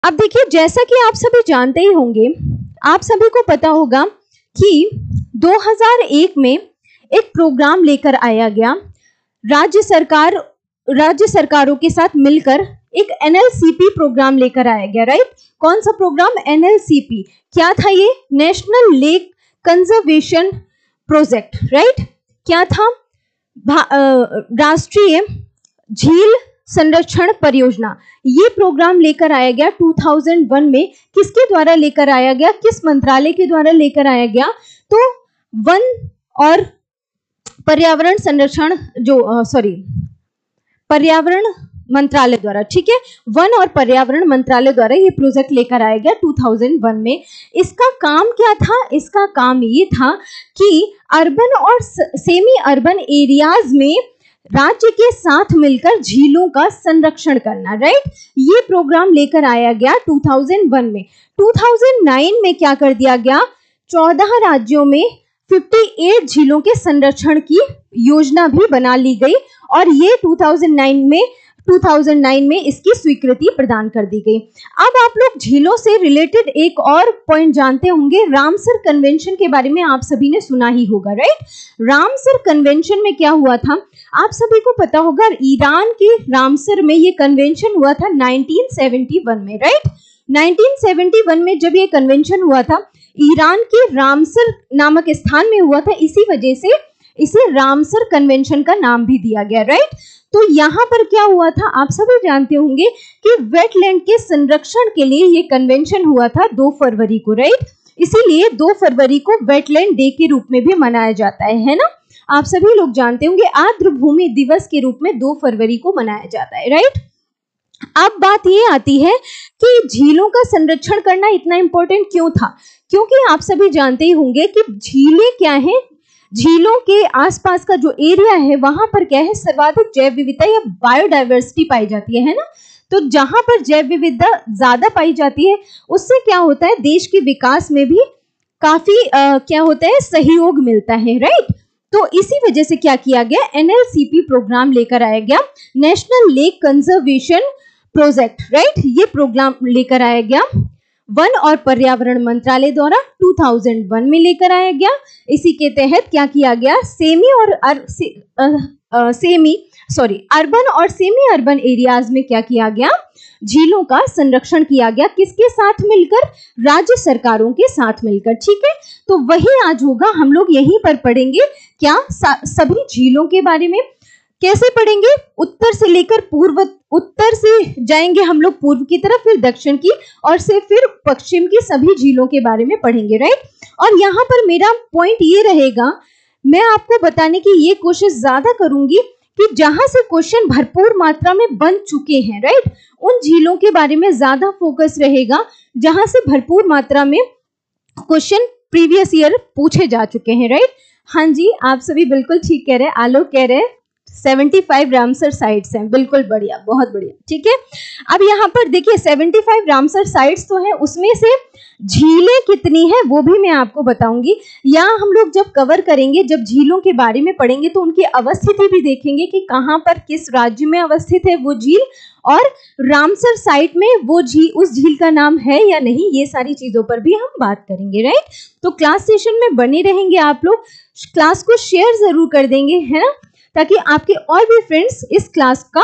अब देखिए, जैसा कि आप सभी जानते ही होंगे, आप सभी को पता होगा कि 2001 में एक प्रोग्राम लेकर आया गया, राज्य सरकारों के साथ मिलकर एक एनएलसीपी प्रोग्राम लेकर आया गया, राइट। कौन सा प्रोग्राम? एनएलसीपी। क्या था ये? National lake conservation project, right. क्या था? राष्ट्रीय झील संरक्षण परियोजना। ये प्रोग्राम लेकर आया गया 2001 में। किसके द्वारा लेकर आया गया? किस मंत्रालय के द्वारा लेकर आया गया? तो वन और पर्यावरण संरक्षण पर्यावरण मंत्रालय द्वारा, ठीक है। वन और पर्यावरण मंत्रालय द्वारा ये प्रोजेक्ट लेकर आया गया 2001 में। इसका काम क्या था? इसका काम ये था कि अर्बन और सेमी अर्बन एरियाज में राज्य के साथ मिलकर झीलों का संरक्षण करना, राइट। ये प्रोग्राम लेकर आया गया 2001 में। 2009 में क्या कर दिया गया? 14 राज्यों में 58 झीलों के संरक्षण की योजना भी बना ली गई और ये 2009 में इसकी स्वीकृति प्रदान कर दी गई। अब आप लोग झीलों से रिलेटेड एक और पॉइंट जानते होंगे, रामसर कन्वेंशन के बारे में आप सभी ने सुना ही होगा, राइट। रामसर कन्वेंशन में क्या हुआ था? आप सभी को पता होगा, ईरान के रामसर में ये कन्वेंशन हुआ था 1971 में, राइट। 1971 में जब ये कन्वेंशन हुआ था, ईरान के रामसर नामक स्थान में हुआ था, इसी वजह से इसे रामसर कन्वेंशन का नाम भी दिया गया, राइट। तो यहाँ पर क्या हुआ था? आप सभी जानते होंगे कि वेटलैंड के संरक्षण के लिए ये कन्वेंशन हुआ था 2 फरवरी को, राइट। इसीलिए 2 फरवरी को वेटलैंड डे के रूप में भी मनाया जाता है ना। आप सभी लोग जानते होंगे आर्द्र भूमि दिवस के रूप में 2 फरवरी को मनाया जाता है, राइट। अब बात ये आती है कि झीलों का संरक्षण करना इतना इंपॉर्टेंट क्यों था? क्योंकि आप सभी जानते ही होंगे कि झीलें क्या है, झीलों के आसपास का जो एरिया है वहां पर क्या है, सर्वाधिक जैव विविधता या बायोडाइवर्सिटी पाई जाती है ना। तो जहां पर जैव विविधता ज्यादा पाई जाती है, उससे क्या होता है, देश के विकास में भी काफी क्या होता है, सहयोग मिलता है, राइट। तो इसी वजह से क्या किया गया, एनएलसीपी प्रोग्राम लेकर आया गया, national lake conservation project, right. ये प्रोग्राम लेकर आया गया वन और पर्यावरण मंत्रालय द्वारा 2001 में लेकर आया गया। इसी के तहत क्या किया गया, अर्बन और सेमी अर्बन एरियाज में क्या किया गया, झीलों का संरक्षण किया गया। किसके साथ मिलकर? राज्य सरकारों के साथ मिलकर, ठीक है। तो वही आज होगा, हम लोग यहीं पर पढ़ेंगे क्या, सभी झीलों के बारे में। कैसे पढ़ेंगे? उत्तर से लेकर पूर्व, उत्तर से जाएंगे हम लोग पूर्व की तरफ, फिर दक्षिण की, और से फिर पश्चिम की सभी झीलों के बारे में पढ़ेंगे, राइट। और यहाँ पर मेरा पॉइंट ये रहेगा, मैं आपको बताने की ये कोशिश ज्यादा करूंगी कि जहां से क्वेश्चन भरपूर मात्रा में बन चुके हैं, राइट, उन झीलों के बारे में ज्यादा फोकस रहेगा जहां से भरपूर मात्रा में क्वेश्चन प्रीवियस ईयर पूछे जा चुके हैं, राइट। हाँ जी, आप सभी बिल्कुल ठीक कह रहे हैं। आलोक कह रहे हैं 75 रामसर साइट्स हैं, बिल्कुल बढ़िया, बहुत बढ़िया, ठीक है। अब यहाँ पर देखिए 75 रामसर साइट्स तो हैं, उसमें से झीलें कितनी हैं वो भी मैं आपको बताऊंगी। यहाँ हम लोग जब कवर करेंगे, जब झीलों के बारे में पढ़ेंगे तो उनकी अवस्थिति भी देखेंगे कि कहाँ पर किस राज्य में अवस्थित है वो झील, और रामसर साइट में वो झील, उस झील का नाम है या नहीं, ये सारी चीजों पर भी हम बात करेंगे, राइट। तो क्लास सेशन में बने रहेंगे आप लोग, क्लास को शेयर जरूर कर देंगे, है ना, ताकि आपके और भी फ्रेंड्स इस क्लास का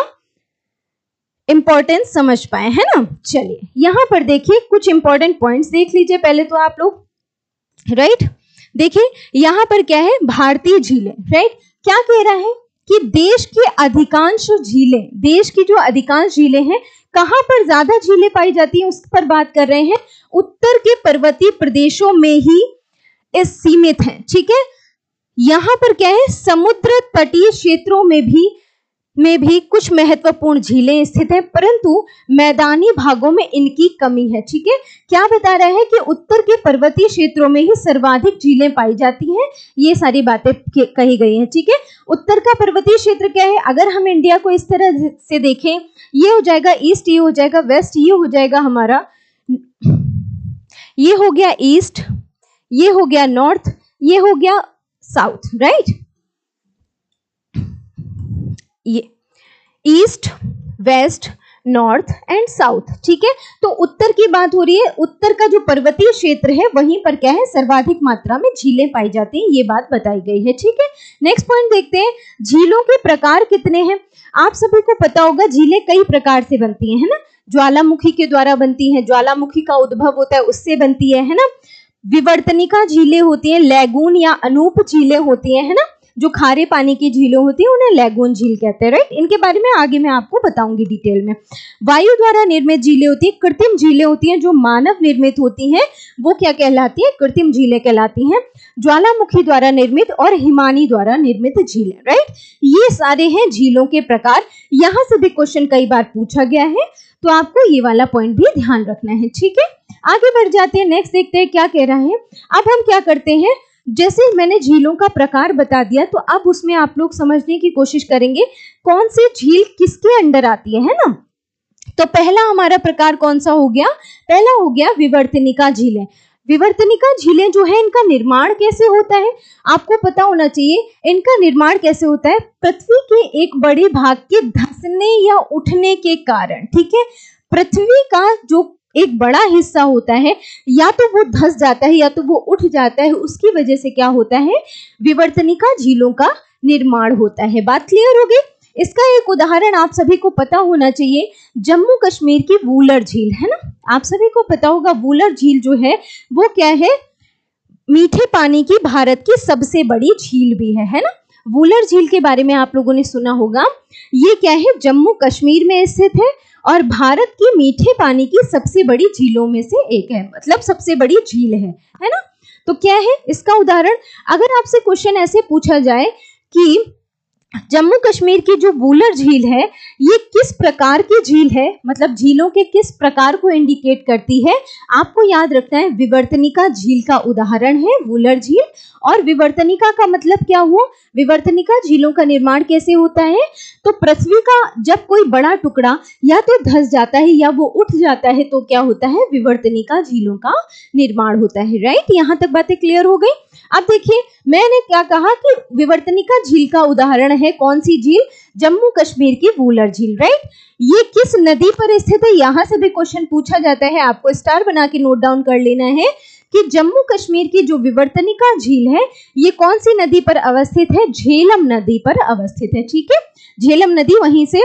इंपॉर्टेंस समझ पाए, है ना। चलिए यहां पर देखिए कुछ इंपॉर्टेंट पॉइंट्स देख लीजिए पहले तो आप लोग, राइट। देखिए यहां पर क्या है, भारतीय झीलें, राइट। क्या कह रहा है कि देश की अधिकांश झीलें, देश की जो अधिकांश झीलें हैं, कहां पर ज्यादा झीलें पाई जाती हैं उस पर बात कर रहे हैं, उत्तर के पर्वतीय प्रदेशों में ही इस सीमित है, ठीक है। यहां पर क्या है, समुद्र तटीय क्षेत्रों में भी कुछ महत्वपूर्ण झीलें स्थित हैं, परंतु मैदानी भागों में इनकी कमी है, ठीक है। क्या बता रहा है कि उत्तर के पर्वतीय क्षेत्रों में ही सर्वाधिक झीलें पाई जाती हैं, ये सारी बातें कही गई हैं, ठीक है। उत्तर का पर्वतीय क्षेत्र क्या है, अगर हम इंडिया को इस तरह से देखें, ये हो जाएगा ईस्ट, ये हो जाएगा वेस्ट, ये हो जाएगा हमारा, ये हो गया ईस्ट, ये हो गया नॉर्थ, ये हो गया साउथ, राइट। ये east, west, north and south. ठीक है, तो उत्तर की बात हो रही है, उत्तर का जो पर्वतीय क्षेत्र है वहीं पर क्या है, सर्वाधिक मात्रा में झीलें पाई जाती हैं, ये बात बताई गई है। ठीक है, नेक्स्ट पॉइंट देखते हैं, झीलों के प्रकार कितने हैं। आप सभी को पता होगा झीलें कई प्रकार से बनती हैं, है ना, ज्वालामुखी के द्वारा बनती हैं, ज्वालामुखी का उद्भव होता है उससे बनती है ना, विवर्तनिका झीलें होती हैं, लैगून या अनूप झीलें होती हैं, है ना, जो खारे पानी की झीलें होती हैं उन्हें लैगून झील कहते हैं, राइट। इनके बारे में आगे मैं आपको बताऊंगी डिटेल में। वायु द्वारा निर्मित झीलें होती हैं, कृत्रिम झीलें होती हैं, जो मानव निर्मित होती हैं वो क्या कहलाती है, कृत्रिम झीलें कहलाती हैं। ज्वालामुखी द्वारा निर्मित और हिमानी द्वारा निर्मित झीलें, राइट। ये सारे हैं झीलों के प्रकार। यहाँ से भी क्वेश्चन कई बार पूछा गया है, तो आपको ये वाला पॉइंट भी ध्यान रखना है। ठीक है, आगे बढ़ जाते हैं, नेक्स्ट देखते हैं क्या कह रहा है। अब हम क्या करते हैं, जैसे मैंने झीलों का प्रकार बता दिया, तो अब उसमें आप लोग समझने की कोशिश करेंगे कौन सी झील किसके अंडर आती है ना। तो पहला हमारा प्रकार कौन सा हो गया, पहला हो गया विवर्तनिका झीलें। विवर्तनिका झीलें जो है इनका निर्माण कैसे होता है, आपको पता होना चाहिए। इनका निर्माण कैसे होता है, पृथ्वी के एक बड़े भाग के धंसने या उठने के कारण। ठीक है, पृथ्वी का जो एक बड़ा हिस्सा होता है या तो वो धंस जाता है या तो वो उठ जाता है, उसकी वजह से क्या होता है, विवर्तनिका झीलों का निर्माण होता है। बात क्लियर हो गई। इसका एक उदाहरण आप सभी को पता होना चाहिए, जम्मू कश्मीर की वूलर झील, है ना। आप सभी को पता होगा वूलर झील जो है वो क्या है, मीठे पानी की भारत की सबसे बड़ी झील भी है ना। वूलर झील के बारे में आप लोगों ने सुना होगा, ये क्या है, जम्मू कश्मीर में स्थित है और भारत की मीठे पानी की सबसे बड़ी झीलों में से एक है, मतलब सबसे बड़ी झील है ना। तो क्या है इसका उदाहरण, अगर आपसे क्वेश्चन ऐसे पूछा जाए कि जम्मू कश्मीर की जो वूलर झील है ये किस प्रकार की झील है, मतलब झीलों के किस प्रकार को इंडिकेट करती है, आपको याद रखना है विवर्तनिका झील का उदाहरण है वूलर झील। और विवर्तनिका का मतलब क्या हुआ, विवर्तनिका झीलों का निर्माण कैसे होता है, तो पृथ्वी का जब कोई बड़ा टुकड़ा या तो धंस जाता है या वो उठ जाता है तो क्या होता है, विवर्तनिका झीलों का निर्माण होता है, राइट। यहाँ तक बातें क्लियर हो गई। अब देखिए मैंने क्या कहा कि विवर्तनिका झील का उदाहरण है कौन सी झील, जम्मू कश्मीर की वूलर झील, राइट। ये किस नदी पर स्थित है, यहाँ से भी क्वेश्चन पूछा जाता है, आपको स्टार बना के नोट डाउन कर लेना है कि जम्मू कश्मीर की जो विवर्तनिका झील है ये कौन सी नदी पर अवस्थित है, झेलम नदी पर अवस्थित है। ठीक है, झेलम नदी वहीं से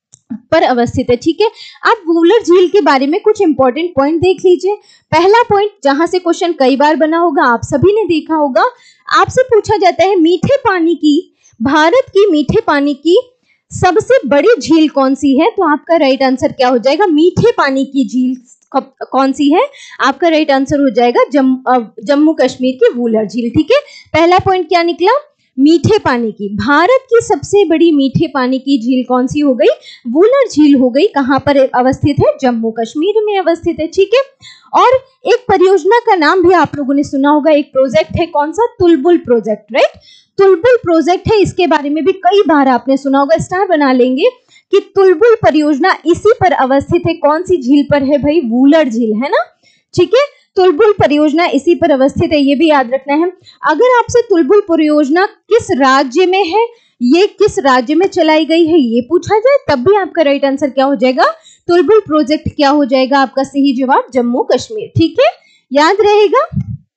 पर अवस्थित है। ठीक है, अब वूलर झील के बारे में कुछ इंपॉर्टेंट पॉइंट देख लीजिए। पहला पॉइंट जहां से क्वेश्चन कई बार बना होगा, आप सभी ने देखा होगा, आपसे पूछा जाता है मीठे पानी की, भारत की मीठे पानी की सबसे बड़ी झील कौन सी है, तो आपका राइट आंसर क्या हो जाएगा, मीठे पानी की झील कौन सी है, आपका राइट आंसर हो जाएगा जम्मू कश्मीर की वूलर झील। ठीक है, पहला पॉइंट क्या निकला, मीठे पानी की, भारत की सबसे बड़ी मीठे पानी की झील कौन सी हो गई, वूलर झील हो गई। कहां पर अवस्थित है, जम्मू कश्मीर में अवस्थित है। ठीक है, और एक परियोजना का नाम भी आप लोगों ने सुना होगा, एक प्रोजेक्ट है कौन सा, Tulbul project, right. Tulbul project है, इसके बारे में भी कई बार आपने सुना होगा, स्टार बना लेंगे कि तुलबुल परियोजना इसी पर अवस्थित है, कौन सी झील पर है भाई, वूलर झील, है ना। ठीक है, तुलबुल परियोजना इसी पर अवस्थित है, ये भी याद रखना है। अगर आपसे तुलबुल परियोजना किस राज्य में है, ये किस राज्य में चलाई गई है, ये पूछा जाए, तब भी आपका राइट आंसर क्या हो जाएगा, तुलबुल प्रोजेक्ट क्या हो जाएगा, आपका सही जवाब जम्मू कश्मीर। ठीक है, याद रहेगा।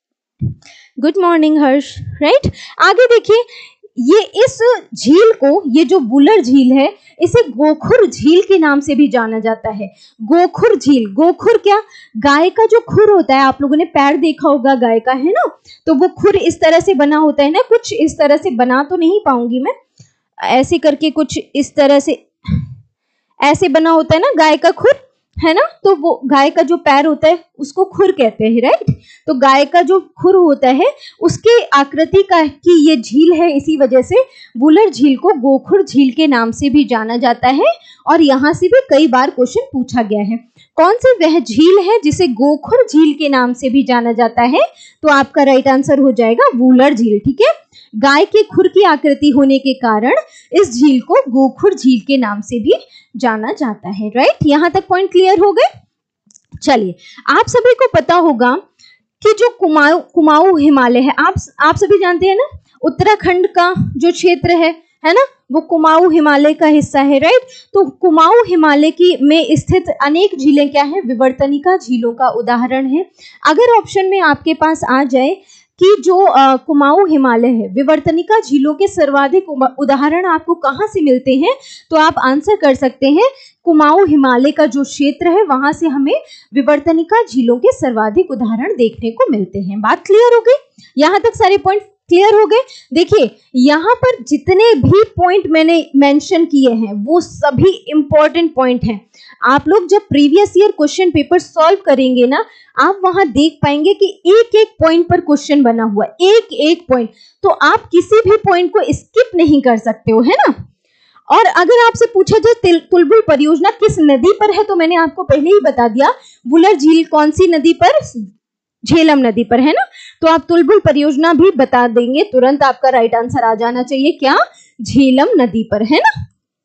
Good morning Harsh, right. आगे देखिए, ये इस झील को, ये जो वूलर झील है इसे गोखुर झील के नाम से भी जाना जाता है। गोखुर झील, गोखुर क्या, गाय का जो खुर होता है, आप लोगों ने पैर देखा होगा गाय का, है ना, तो वो खुर इस तरह से बना होता है ना, कुछ इस तरह से बना तो नहीं पाऊंगी मैं, ऐसे करके कुछ इस तरह से ऐसे बना होता है ना गाय का खुर, है ना, तो वो गाय का जो पैर होता है उसको खुर कहते हैं, राइट। तो गाय का जो खुर होता है उसके आकृति का की ये झील है, इसी वजह से वूलर झील को गोखुर झील के नाम से भी जाना जाता है। और यहाँ से भी कई बार क्वेश्चन पूछा गया है, कौन सी वह झील है जिसे गोखुर झील के नाम से भी जाना जाता है, तो आपका राइट आंसर हो जाएगा वूलर झील। ठीक है, गाय के खुर की आकृति होने के कारण इस झील को गोखुर झील के नाम से भी जाना जाता है, राइट। यहां तक पॉइंट क्लियर हो गए। चलिए, आप सभी को पता होगा कि जो कुमाऊं हिमालय है, आप सभी जानते हैं ना, उत्तराखंड का जो क्षेत्र है ना, वो कुमाऊं हिमालय का हिस्सा है, राइट। तो कुमाऊं हिमालय की में स्थित अनेक झीलें क्या है, विवर्तनिका झीलों का उदाहरण है। अगर ऑप्शन में आपके पास आ जाए कि जो कुमाऊं हिमालय है, विवर्तनिका झीलों के सर्वाधिक उदाहरण आपको कहाँ से मिलते हैं, तो आप आंसर कर सकते हैं कुमाऊं हिमालय का जो क्षेत्र है वहां से हमें विवर्तनिका झीलों के सर्वाधिक उदाहरण देखने को मिलते हैं। बात क्लियर हो गई? यहां तक सारे पॉइंट क्लियर हो गए? देखिए यहाँ पर जितने भी पॉइंट मैंने मेंशन किए हैं वो सभी इंपॉर्टेंट पॉइंट हैं। आप लोग जब previous year question paper solve करेंगे ना, आप वहां देख पाएंगे कि एक एक पॉइंट पर क्वेश्चन बना हुआ है, एक एक पॉइंट, तो आप किसी भी पॉइंट को स्किप नहीं कर सकते हो, है ना। और अगर आपसे पूछा जाए तुलबुल परियोजना किस नदी पर है, तो मैंने आपको पहले ही बता दिया, वुलर झील कौन सी नदी पर, झेलम नदी पर, है ना। तो आप तुलबुल परियोजना भी बता देंगे, तुरंत आपका राइट आंसर आ जाना चाहिए, क्या, झेलम नदी पर, है ना।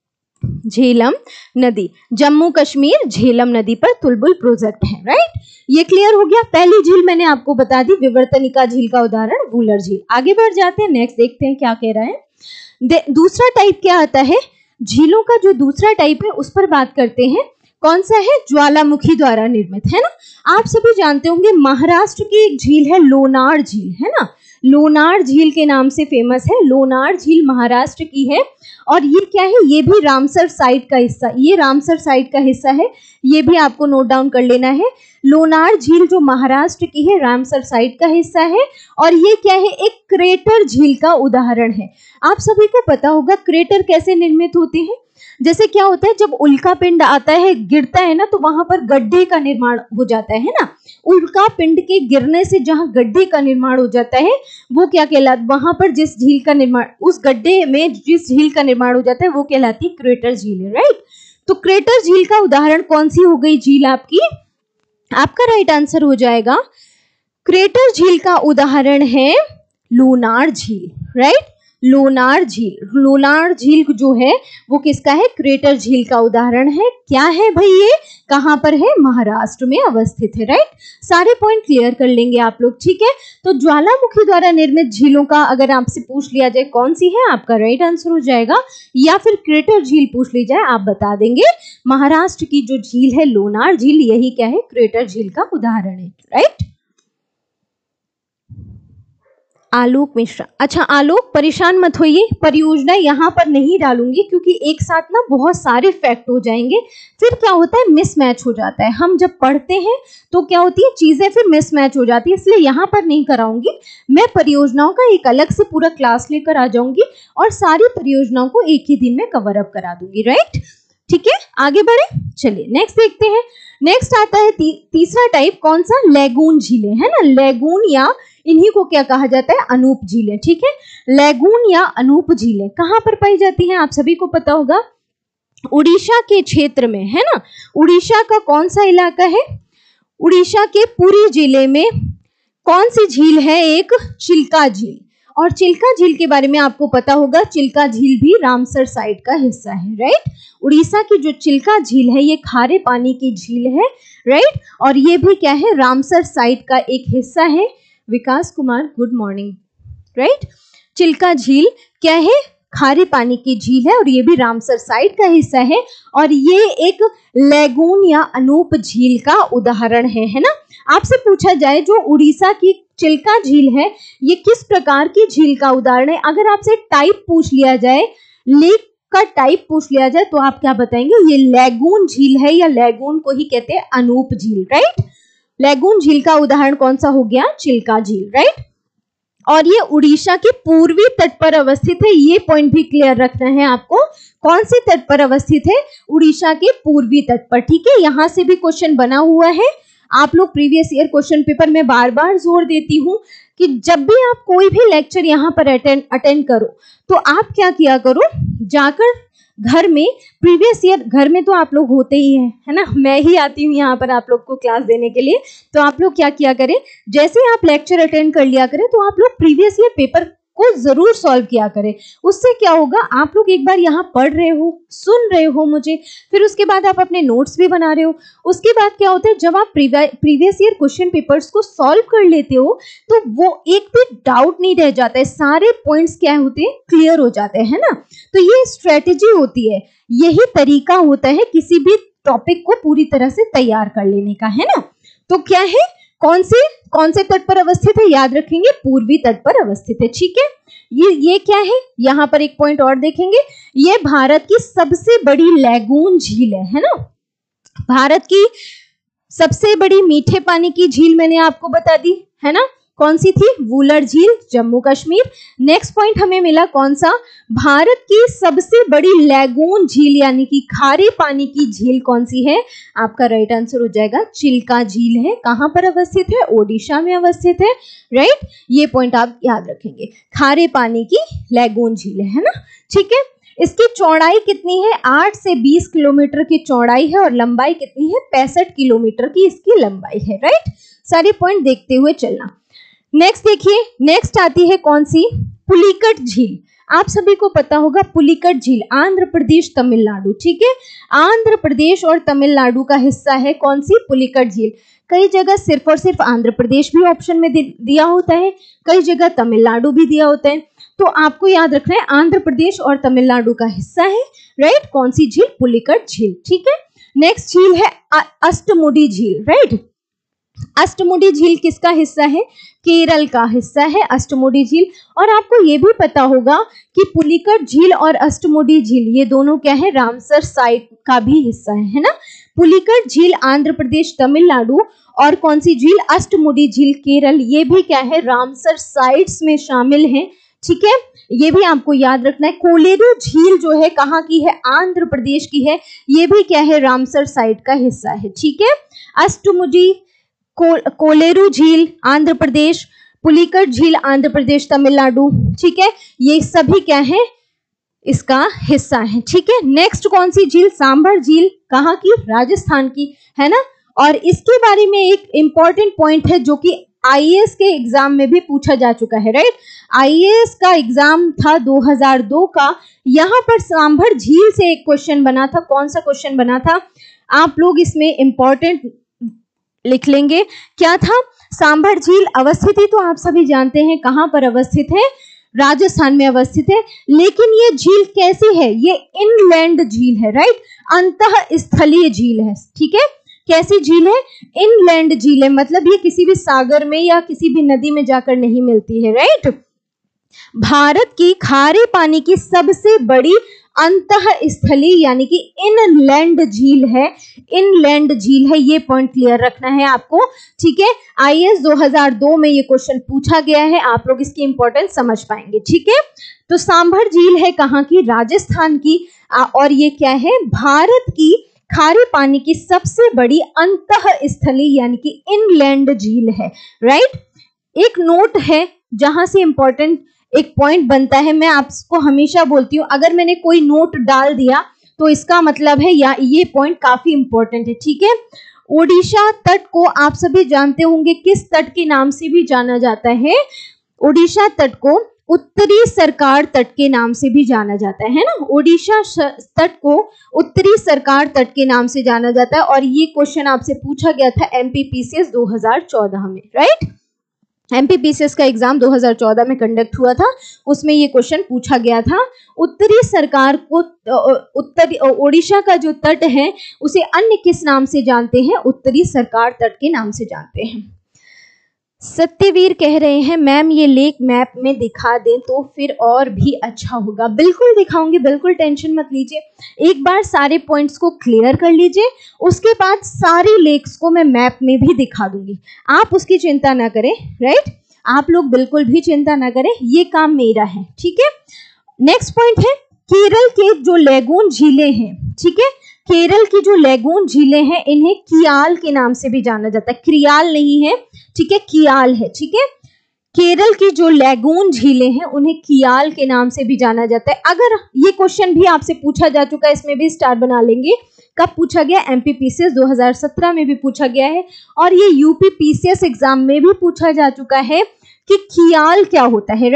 झेलम नदी, जम्मू कश्मीर झेलम नदी पर तुलबुल प्रोजेक्ट है, राइट। ये क्लियर हो गया। पहली झील मैंने आपको बता दी, विवर्तनिका झील का उदाहरण वुलर झील। आगे बढ़ जाते हैं, नेक्स्ट देखते हैं क्या कह रहा है। दूसरा टाइप क्या आता है, झीलों का जो दूसरा टाइप है उस पर बात करते हैं। कौन सा है, ज्वालामुखी द्वारा निर्मित, है ना। आप सभी जानते होंगे महाराष्ट्र की एक झील है लोनार झील, है ना। लोनार झील के नाम से फेमस है, लोनार झील महाराष्ट्र की है। और ये क्या है, ये भी रामसर साइट का हिस्सा, ये रामसर साइट का हिस्सा है, ये भी आपको नोट डाउन कर लेना है। लोनार झील जो महाराष्ट्र की है, रामसर साइट का हिस्सा है। और ये क्या है, एक क्रेटर झील का उदाहरण है। आप सभी को पता होगा क्रेटर कैसे निर्मित होते हैं। जैसे क्या होता है, जब उल्का पिंड आता है, गिरता है ना, तो वहां पर गड्ढे का निर्माण हो जाता है ना। उल्का पिंड के गिरने से जहां गड्ढे का निर्माण हो जाता है वो क्या कहलाता, वहां पर जिस झील का निर्माण, उस गड्ढे में जिस झील का निर्माण हो जाता है वो कहलाती है क्रेटर झील, है, राइट। तो क्रेटर झील का उदाहरण कौन सी हो गई झील आपकी, आपका राइट आंसर हो जाएगा, क्रेटर झील का उदाहरण है लोनार झील, राइट। लोनार झील, लोनार झील जो है वो किसका है, क्रेटर झील का उदाहरण है। क्या है भाई, ये कहां पर है, महाराष्ट्र में अवस्थित है, राइट। सारे पॉइंट क्लियर कर लेंगे आप लोग, ठीक है। तो ज्वालामुखी द्वारा निर्मित झीलों का अगर आपसे पूछ लिया जाए कौन सी है, आपका राइट आंसर हो जाएगा, या फिर क्रेटर झील पूछ ली जाए आप बता देंगे महाराष्ट्र की जो झील है लोनार झील, यही क्या है, क्रेटर झील का उदाहरण है, राइट। आलोक मिश्रा, अच्छा आलोक परेशान मत होइए, परियोजना यहाँ पर नहीं डालूंगी क्योंकि एक साथ ना बहुत सारे फैक्ट हो जाएंगे, फिर क्या होता है मिसमैच हो जाता है। हम जब पढ़ते हैं तो क्या होती है चीजें फिर मिसमैच हो जाती है, इसलिए यहाँ पर नहीं कराऊंगी। मैं परियोजनाओं का एक अलग से पूरा क्लास लेकर आ जाऊंगी और सारी परियोजनाओं को एक ही दिन में कवर अप करा दूंगी, राइट। ठीक है, आगे बढ़े, चलिए नेक्स्ट देखते हैं। नेक्स्ट आता है तीसरा टाइप, कौन सा, लैगून झीलें, है ना। लैगून या इन्हीं को क्या कहा जाता है, अनूप झीलें, ठीक है। लैगून या अनूप झीलें कहां पर पाई जाती हैं, आप सभी को पता होगा, उड़ीसा के क्षेत्र में, है ना। उड़ीसा का कौन सा इलाका है, उड़ीसा के पुरी जिले में कौन सी झील है, एक चिल्का झील। और चिल्का झील के बारे में आपको पता होगा, चिल्का झील भी रामसर साइट का हिस्सा है, राइट। उड़ीसा की जो चिल्का झील है ये खारे पानी की झील है, राइट। और ये भी क्या है, रामसर साइट का एक हिस्सा है। Vikas Kumar good morning, right. Chilka झील क्या है, खारे पानी की झील है और ये भी रामसर साइट का हिस्सा है। और ये एक लैगून या अनूप झील का उदाहरण है ना। आपसे पूछा जाए जो उड़ीसा की चिल्का झील है ये किस प्रकार की झील का उदाहरण है, अगर आपसे टाइप पूछ लिया जाए, लेक का टाइप पूछ लिया जाए, तो आप क्या बताएंगे, ये लैगून झील है या लैगून को ही कहते हैं अनूप झील, राइट। लैगून झील का उदाहरण कौन सा हो गया, चिल्का झील, राइट। और ये उड़ीसा के पूर्वी तट पर अवस्थित है, ये पॉइंट भी क्लियर रखना है आपको, कौन से तट पर अवस्थित है, उड़ीसा के पूर्वी तट पर, ठीक है। यहां से भी क्वेश्चन बना हुआ है, आप लोग प्रीवियस ईयर क्वेश्चन पेपर में बार बार जोर देती हूँ कि जब भी आप कोई भी लेक्चर यहाँ पर अटेंड करो तो आप क्या किया करो, जाकर घर में, प्रीवियस ईयर घर में तो आप लोग होते ही हैं, है ना, मैं ही आती हूँ यहाँ पर आप लोग को क्लास देने के लिए, तो आप लोग क्या किया करें, जैसे आप लेक्चर अटेंड कर लिया करें तो आप लोग प्रीवियस ईयर पेपर को जरूर सॉल्व किया करें। उससे क्या होगा, आप लोग एक बार यहाँ पढ़ रहे हो, सुन रहे हो मुझे, फिर उसके बाद आप अपने नोट्स भी बना रहे हो। उसके बाद क्या होता है, जब आप प्रीवियस ईयर क्वेश्चन पेपर्स को सॉल्व कर लेते हो तो वो एक भी डाउट नहीं रह जाता है, सारे पॉइंट्स क्या होते हैं, क्लियर हो जाते हैं ना। तो ये स्ट्रेटेजी होती है, यही तरीका होता है किसी भी टॉपिक को पूरी तरह से तैयार कर लेने का, है ना। तो क्या है, कौन से तट पर अवस्थित है, याद रखेंगे पूर्वी तट पर अवस्थित है, ठीक है। ये क्या है, यहाँ पर एक पॉइंट और देखेंगे, ये भारत की सबसे बड़ी लैगून झील है ना। भारत की सबसे बड़ी मीठे पानी की झील मैंने आपको बता दी है ना, कौन सी थी, वुलर झील, जम्मू कश्मीर। नेक्स्ट पॉइंट हमें मिला कौन सा, भारत की सबसे बड़ी लैगून झील यानी कि खारे पानी की झील कौन सी है, आपका राइट आंसर हो जाएगा चिल्का झील है। कहां पर अवस्थित है, ओडिशा में अवस्थित है, राइट। ये पॉइंट आप याद रखेंगे, खारे पानी की लैगून झील है ना, ठीक है। इसकी चौड़ाई कितनी है, 8 से 20 किलोमीटर की चौड़ाई है और लंबाई कितनी है, 65 किलोमीटर की इसकी लंबाई है, राइट। सारे पॉइंट देखते हुए चलना। नेक्स्ट देखिए, नेक्स्ट आती है कौन सी, पुलिकट झील। आप सभी को पता होगा पुलिकट झील आंध्र प्रदेश तमिलनाडु, ठीक है। आंध्र प्रदेश और तमिलनाडु का हिस्सा है कौन सी, पुलिकट झील। कई जगह सिर्फ और सिर्फ आंध्र प्रदेश भी ऑप्शन में दिया होता है, कई जगह तमिलनाडु भी दिया होता है। तो आपको याद रखना है आंध्र प्रदेश और तमिलनाडु का हिस्सा है, राइट। कौन सी झील, पुलिकट झील, ठीक है। नेक्स्ट झील है अष्टमुडी झील, राइट। अष्टमुडी झील किसका हिस्सा है, केरल का हिस्सा है अष्टमुडी झील। और आपको ये भी पता होगा कि पुलिकट झील और अष्टमुडी झील ये दोनों क्या है, रामसर साइट का भी हिस्सा है ना। पुलिकट झील आंध्र प्रदेश तमिलनाडु और कौन सी झील, अष्टमुडी झील केरल, ये भी क्या है, रामसर साइट्स में शामिल है, ठीक है। ये भी आपको याद रखना है। कोलेरू झील जो है कहाँ की है, आंध्र प्रदेश की है, ये भी क्या है, रामसर साइट का हिस्सा है, ठीक है। अष्टमुडी कोलेरू झील आंध्र प्रदेश, पुलिकट झील आंध्र प्रदेश तमिलनाडु, ठीक है। ये सभी क्या है, इसका हिस्सा है, ठीक है। नेक्स्ट कौन सी झील, सांभर झील, कहाँ की, राजस्थान की, है ना। और इसके बारे में एक इंपॉर्टेंट पॉइंट है जो कि आईएएस के एग्जाम में भी पूछा जा चुका है, राइट। आईएएस का एग्जाम था 2002 का, यहाँ पर सांभर झील से एक क्वेश्चन बना था। कौन सा क्वेश्चन बना था, आप लोग इसमें इंपॉर्टेंट लिख लेंगे, क्या था, सांभर झील अवस्थिति तो आप सभी जानते हैं कहां पर अवस्थित है, राजस्थान में अवस्थित है। लेकिन ये झील कैसी है, ये इनलैंड झील है, राइट, अंतःस्थलीय झील है, ठीक है। कैसी झील है, इनलैंड झील है, मतलब ये किसी भी सागर में या किसी भी नदी में जाकर नहीं मिलती है, राइट। भारत की खारे पानी की सबसे बड़ी अंतःस्थलीय यानी कि इनलैंड झील है, इनलैंड झील है, ये पॉइंट क्लियर रखना है आपको, ठीक है। आईएएस 2002 में ये क्वेश्चन पूछा गया है, आप लोग इसकी इंपॉर्टेंस समझ पाएंगे, ठीक है। तो सांभर झील है कहाँ की, राजस्थान की, और ये क्या है, भारत की खारे पानी की सबसे बड़ी अंतःस्थलीय यानी कि इनलैंड झील है, राइट। एक नोट है जहां से इंपॉर्टेंट एक पॉइंट बनता है, मैं आपको हमेशा बोलती हूँ अगर मैंने कोई नोट डाल दिया तो इसका मतलब है या ये पॉइंट काफी इंपॉर्टेंट है, ठीक है। ओडिशा तट को आप सभी जानते होंगे किस तट के नाम से भी जाना जाता है, ओडिशा तट को उत्तरी सरकार तट के नाम से भी जाना जाता है ना। ओडिशा तट को उत्तरी सरकार तट के नाम से जाना जाता है और ये क्वेश्चन आपसे पूछा गया था एमपीपीसीएस 2014 में, राइट। एमपीपीसीएस का एग्जाम 2014 में कंडक्ट हुआ था, उसमें ये क्वेश्चन पूछा गया था। उत्तरी सरकार को उत्तरी ओडिशा का जो तट है उसे अन्य किस नाम से जानते हैं, उत्तरी सरकार तट के नाम से जानते हैं। सत्यवीर कह रहे हैं मैम ये लेक मैप में दिखा दें तो फिर और भी अच्छा होगा। बिल्कुल दिखाऊंगी, बिल्कुल टेंशन मत लीजिए। एक बार सारे पॉइंट्स को क्लियर कर लीजिए, उसके बाद सारी लेक्स को मैं मैप में भी दिखा दूंगी, आप उसकी चिंता ना करें, राइट। आप लोग बिल्कुल भी चिंता ना करें, ये काम मेरा है, ठीक है। नेक्स्ट पॉइंट है केरल के जो लैगून झीलें हैं, ठीक है, केरल की जो लैगून झीलें हैं इन्हें कियाल के नाम से भी जाना जाता है, क्रियाल नहीं है, ठीक है, कियाल है, ठीक है। केरल की जो लैगून झीलें हैं उन्हें कियाल के नाम से भी जाना जाता है। अगर ये क्वेश्चन भी आपसे पूछा जा चुका है, इसमें भी स्टार बना लेंगे, कब पूछा गया, एमपीपीसीएस 2017 में भी पूछा गया है और ये यूपीपीसीएस एग्जाम में भी पूछा जा चुका है कि कियाल क्या होता है, राइट।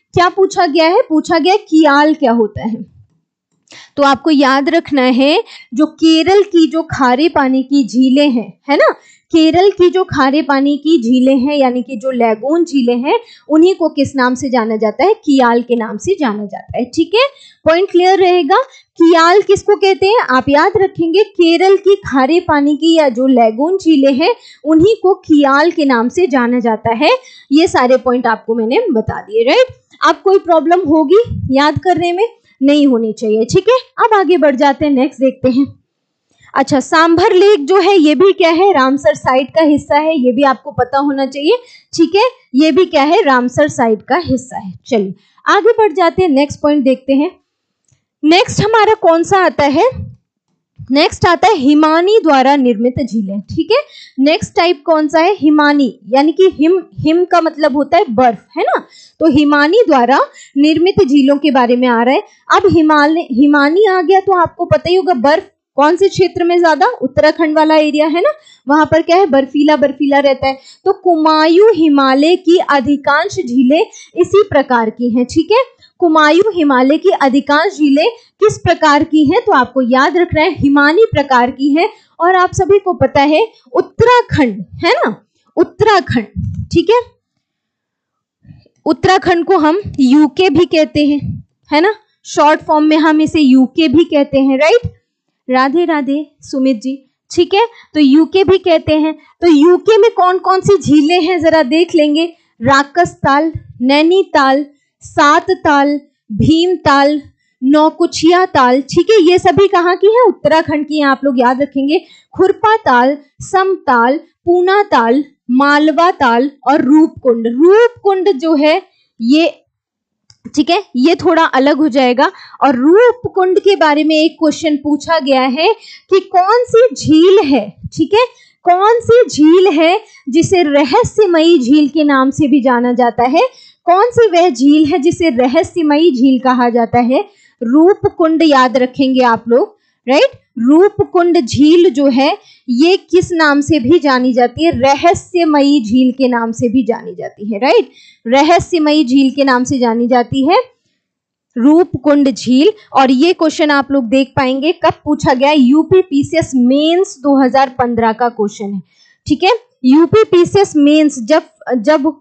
क्या पूछा गया है? पूछा गया कियाल क्या होता है। तो आपको याद रखना है जो केरल की जो खारे पानी की झीलें हैं, है ना, केरल की जो खारे पानी की झीलें हैं यानी कि जो लैगून झीलें हैं, उन्हीं को किस नाम से जाना जाता है? कियाल के नाम से जाना जाता है। ठीक है, पॉइंट क्लियर रहेगा। कियाल किसको कहते हैं? आप याद रखेंगे केरल की खारे पानी की या जो लैगून झीलें हैं उन्हीं को कियाल के नाम से जाना जाता है। ये सारे पॉइंट आपको मैंने बता दिए, राइट। अब कोई प्रॉब्लम होगी याद करने में? नहीं होनी चाहिए। ठीक है, अब आगे बढ़ जाते हैं, नेक्स्ट देखते हैं। अच्छा, सांभर लेक जो है ये भी क्या है? रामसर साइट का हिस्सा है, ये भी आपको पता होना चाहिए। ठीक है, ये भी क्या है? रामसर साइट का हिस्सा है। चलिए आगे बढ़ जाते हैं, नेक्स्ट पॉइंट देखते हैं। नेक्स्ट हमारा कौन सा आता है? नेक्स्ट आता है हिमानी द्वारा निर्मित झीलें। ठीक है, नेक्स्ट टाइप कौन सा है? हिमानी, यानी कि हिम का मतलब होता है बर्फ, है ना। तो हिमानी द्वारा निर्मित झीलों के बारे में आ रहा है। अब हिमानी आ गया तो आपको पता ही होगा बर्फ कौन से क्षेत्र में ज्यादा? उत्तराखंड वाला एरिया है ना, वहां पर क्या है? बर्फीला बर्फीला रहता है। तो कुमायूं हिमालय की अधिकांश झीलें इसी प्रकार की हैं। ठीक है, कुमायूं हिमालय की अधिकांश झीलें किस प्रकार की हैं? तो आपको याद रखना है हिमानी प्रकार की है। और आप सभी को पता है उत्तराखंड, है ना, उत्तराखंड, ठीक है, उत्तराखंड को हम यूके भी कहते हैं, है ना, शॉर्ट फॉर्म में हम इसे यूके भी कहते हैं, राइट। राधे राधे सुमित जी। ठीक है, तो यूके भी कहते हैं। तो यूके में कौन कौन सी झीलें हैं जरा देख लेंगे। राकसताल, नैनीताल, सातताल, भीमताल, नौकुचिया ताल। ठीक है, ये सभी कहाँ की है? उत्तराखंड की हैं। आप लोग याद रखेंगे खुरपा ताल, समताल, पूना ताल, मालवा ताल और रूपकुंड। रूपकुंड जो है ये, ठीक है, ये थोड़ा अलग हो जाएगा। और रूपकुंड के बारे में एक क्वेश्चन पूछा गया है कि कौन सी झील है, ठीक है, कौन सी झील है जिसे रहस्यमयी झील के नाम से भी जाना जाता है? कौन सी वह झील है जिसे रहस्यमयी झील कहा जाता है? रूपकुंड याद रखेंगे आप लोग, राइट। रूपकुंड झील जो है ये किस नाम से भी जानी जाती है? रहस्यमयी झील के नाम से भी जानी जाती है, राइट। रहस्यमयी झील के नाम से जानी जाती है रूपकुंड झील। और ये क्वेश्चन आप लोग देख पाएंगे कब पूछा गया? यूपी पीसीएस मेंस 2015 का क्वेश्चन है। ठीक है, यूपी पीसीएस मेंस जब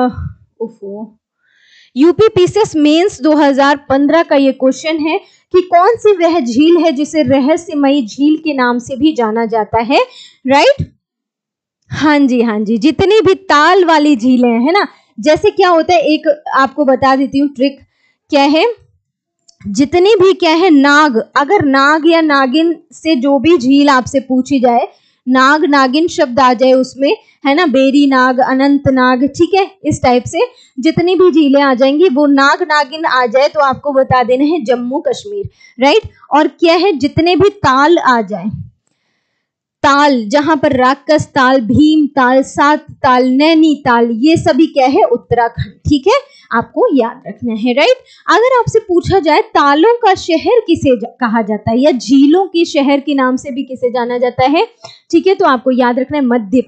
यूपी पीसीएस मेंस 2015 का ये क्वेश्चन है कि कौन सी वह झील है जिसे रहस्यमयी झील के नाम से भी जाना जाता है, राइट। हाँ जी, हाँ जी, जितनी भी ताल वाली झीलें है ना, जैसे क्या होता है, एक आपको बता देती हूँ ट्रिक, क्या है, जितनी भी क्या है नाग, अगर नाग या नागिन से जो भी झील आपसे पूछी जाए, नाग नागिन शब्द आ जाए उसमें, है ना, बेरी नाग, अनंत नाग, ठीक है, इस टाइप से जितनी भी झीलें आ जाएंगी वो नाग नागिन आ जाए तो आपको बता देना है जम्मू कश्मीर, राइट। और क्या है, जितने भी ताल आ जाए, ताल जहां पर राकस ताल, भीम ताल, सात ताल, नैनीताल, ये सभी क्या है? उत्तराखंड। ठीक है, आपको याद रखना है, राइट। अगर आपसे पूछा जाए तालों का शहर किसे कहा जाता है या झीलों के शहर के नाम से भी किसे जाना जाता है, ठीक है, तो आपको याद रखना है